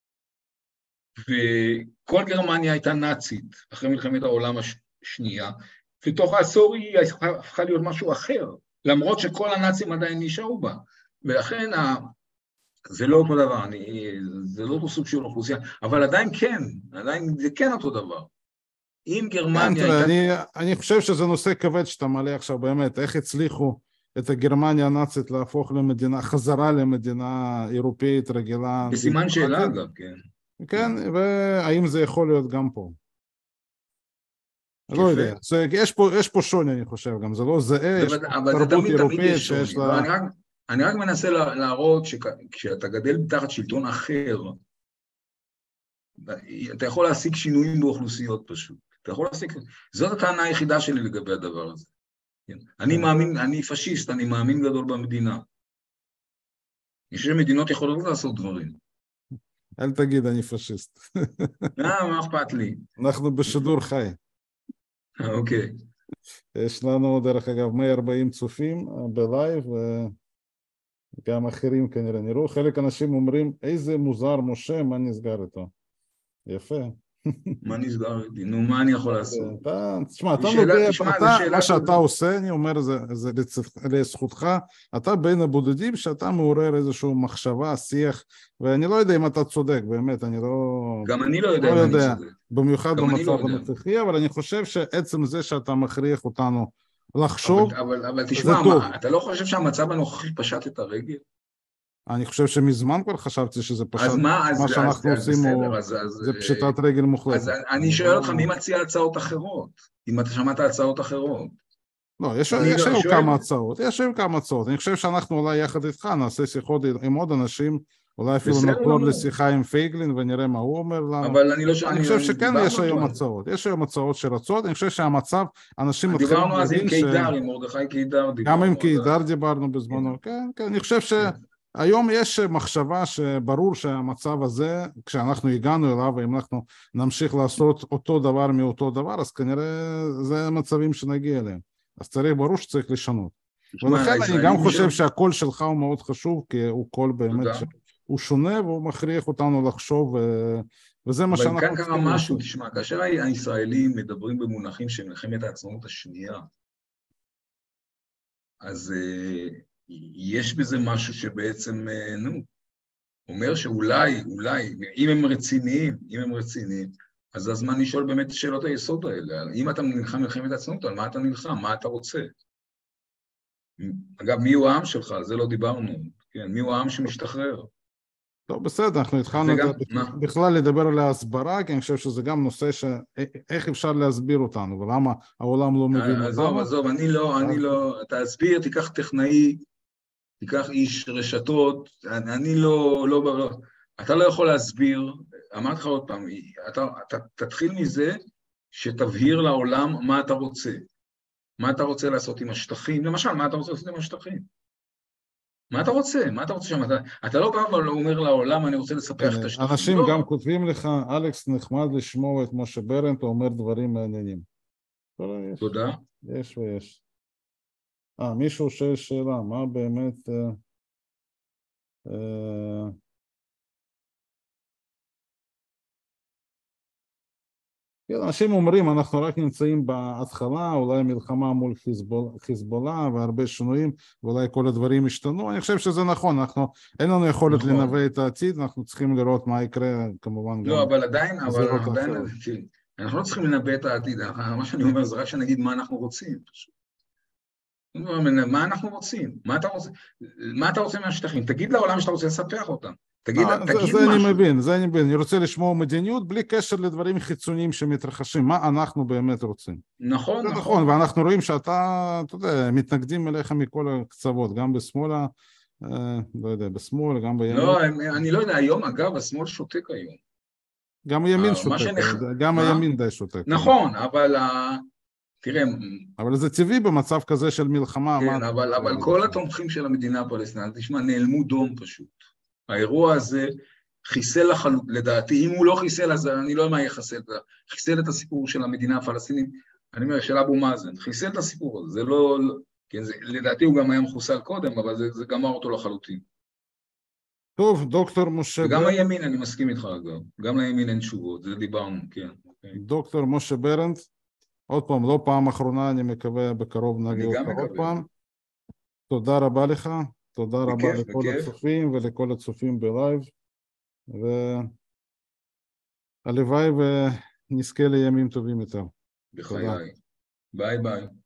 וכל גרמניה הייתה נאצית, אחרי מלחמת העולם השנייה, ותוך העשור היא הפכה להיות משהו אחר, למרות שכל הנאצים עדיין נשארו בה. ולכן זה לא אותו דבר, זה לא אותו סוג של אוכלוסייה, אבל עדיין כן, עדיין זה כן אותו דבר. אם גרמניה... אני חושב שזה נושא כבד שאתה מעלה עכשיו באמת, איך הצליחו את הגרמניה הנאצית להפוך למדינה, חזרה למדינה אירופאית רגילה. בסימן שאלה אגב, כן. כן, והאם זה יכול להיות גם פה? לא יודע, יש פה שוני אני חושב גם, זה לא זהה, יש תרבות אירופאית שיש לה... אני רק מנסה להראות שכשאתה גדל תחת שלטון אחר, אתה יכול להשיג שינויים באוכלוסיות פשוט. אתה יכול להשיג... זאת הטענה היחידה שלי לגבי הדבר הזה. אני מאמין, אני פשיסט, אני מאמין גדול במדינה. אני חושב שמדינות יכולות לעשות דברים. אל תגיד, אני פשיסט. מה אכפת לי? אנחנו בשידור חי. אוקיי. יש לנו, דרך אגב, 140 צופים בלייב, וגם אחרים כנראה נראו. חלק אנשים אומרים, איזה מוזר משה, מה נסגר איתו? יפה. מה נסגר איתי? נו, מה אני יכול לעשות? תשמע, אתה יודע, מה שאתה עושה, אני אומר, זה לזכותך, אתה בין הבודדים שאתה מעורר איזושהי מחשבה, שיח, ואני לא יודע אם אתה צודק, באמת, אני לא... גם אני לא יודע אם אני צודק. במיוחד במצב הנוכחי, אבל אני חושב שעצם זה שאתה מכריח אותנו לחשוב, אבל תשמע, אתה לא חושב שהמצב הנוכחי פשט את הרגל? אני חושב שמזמן כבר חשבתי שזה פשט, מה שאנחנו עושים זה פשיטת רגל מוחלטת. אז אני שואל אותך, מי מציע הצעות אחרות? אם אתה שמעת הצעות אחרות? לא, יש היום כמה הצעות, אני חושב שאנחנו אולי יחד איתך נעשה שיחות עם עוד אנשים, אולי אפילו נחזור לשיחה עם פייגלין ונראה מה הוא אומר לנו. אבל אני חושב שכן יש היום הצעות, יש היום הצעות שרצות, אני חושב שהמצב, אנשים מתחילים דיברנו אז עם קידר, עם מרדכי קידר. גם עם קידר דיברנו בזמנו, כן, אני חושב שהיום יש מחשבה שברור שהמצב הזה, כשאנחנו הגענו אליו, ואם אנחנו נמשיך לעשות אותו דבר מאותו דבר, אז כנראה זה מצבים שנגיע אליהם. אז צריך, ברור שצריך לשנות. ולכן אני גם חושב שהקול שלך הוא מאוד חשוב, כי הוא קול באמת הוא שונה, והוא מכריח אותנו לחשוב וזה מה אבל שאנחנו כאן קרה צריכים משהו, לעשות. תשמע, כאשר הישראלים מדברים במונחים של מלחמת העצמאות השנייה, אז יש בזה משהו שבעצם, אומר שאולי, אם הם רציניים, אז זה הזמן לשאול באמת את שאלות היסוד האלה. אם אתה נלחם מלחמת העצמאות, על מה אתה נלחם? מה אתה רוצה? אגב, מי הוא העם שלך? על זה לא דיברנו. כן, מי הוא העם שמשתחרר? טוב, בסדר, אנחנו זה התחלנו גם, מה? בכלל לדבר על ההסברה, כי אני חושב שזה גם נושא איך אפשר להסביר אותנו, ולמה העולם לא מבין אותנו. עזוב, אני לא, תסביר, תיקח טכנאי, תיקח איש רשתות, אני לא, אתה לא יכול להסביר, אמרתי לך עוד פעם, אתה תתחיל מזה שתבהיר לעולם מה אתה רוצה. מה אתה רוצה לעשות עם השטחים? למשל, מה אתה רוצה לעשות עם השטחים? מה אתה רוצה? מה אתה רוצה שם? אתה לא בא ואומר לעולם, אני רוצה לספח את השטחים. אנשים לא. גם כותבים לך, אלכס, נחמד לשמוע את משה ברנט, אומר דברים מעניינים. תודה. יש ויש. מישהו שואל שאלה, מה באמת... אנשים אומרים, אנחנו רק נמצאים בהתחלה, אולי מלחמה מול חיזבאללה והרבה שינויים, ואולי כל הדברים השתנו. אני חושב שזה נכון, אין לנו יכולת לנבא את העתיד, אנחנו צריכים לראות מה יקרה, כמובן לא, גם אבל עדיין, אחרות. אנחנו לא צריכים לנבא את העתיד, מה שאני אומר זה רק שנגיד מה אנחנו רוצים. מה אנחנו רוצים? מה אתה רוצה מהשטחים? תגיד לעולם שאתה רוצה לספח אותם. תגיד משהו. זה אני מבין, אני רוצה לשמוע מדיניות בלי קשר לדברים חיצוניים שמתרחשים, מה אנחנו באמת רוצים. נכון. ואנחנו רואים שאתה יודע, מתנגדים אליך מכל הקצוות, גם בשמאל, לא יודע, בשמאל, גם בימין. לא, אני לא יודע, היום, אגב, השמאל שותק היום. גם הימין שותק, גם הימין די שותק. נכון, אבל תראה... אבל זה טבעי במצב כזה של מלחמה. כן, אבל כל התומכים של המדינה הפלסטינית, תשמע, נעלמו דום פשוט. האירוע הזה חיסל לדעתי, אם הוא לא חיסל, אז אני לא יודע מה יחסל, חיסל את הסיפור של המדינה הפלסטינית, אני אומר, של אבו מאזן, חיסל את הסיפור הזה, זה לא, כן, לדעתי הוא גם היה מחוסל קודם, אבל זה גמר אותו לחלוטין. טוב, דוקטור משה ברנט. וגם הימין, אני מסכים איתך אגב, גם לימין אין תשובות, זה דיברנו, כן. דוקטור משה ברנט, עוד פעם, לא פעם אחרונה, אני מקווה בקרוב נביא אותך עוד פעם. תודה רבה לך, תודה רבה לכל הצופים ולכל הצופים בלייב, והלוואי ונזכה לימים טובים יותר. בחיי. ביי ביי.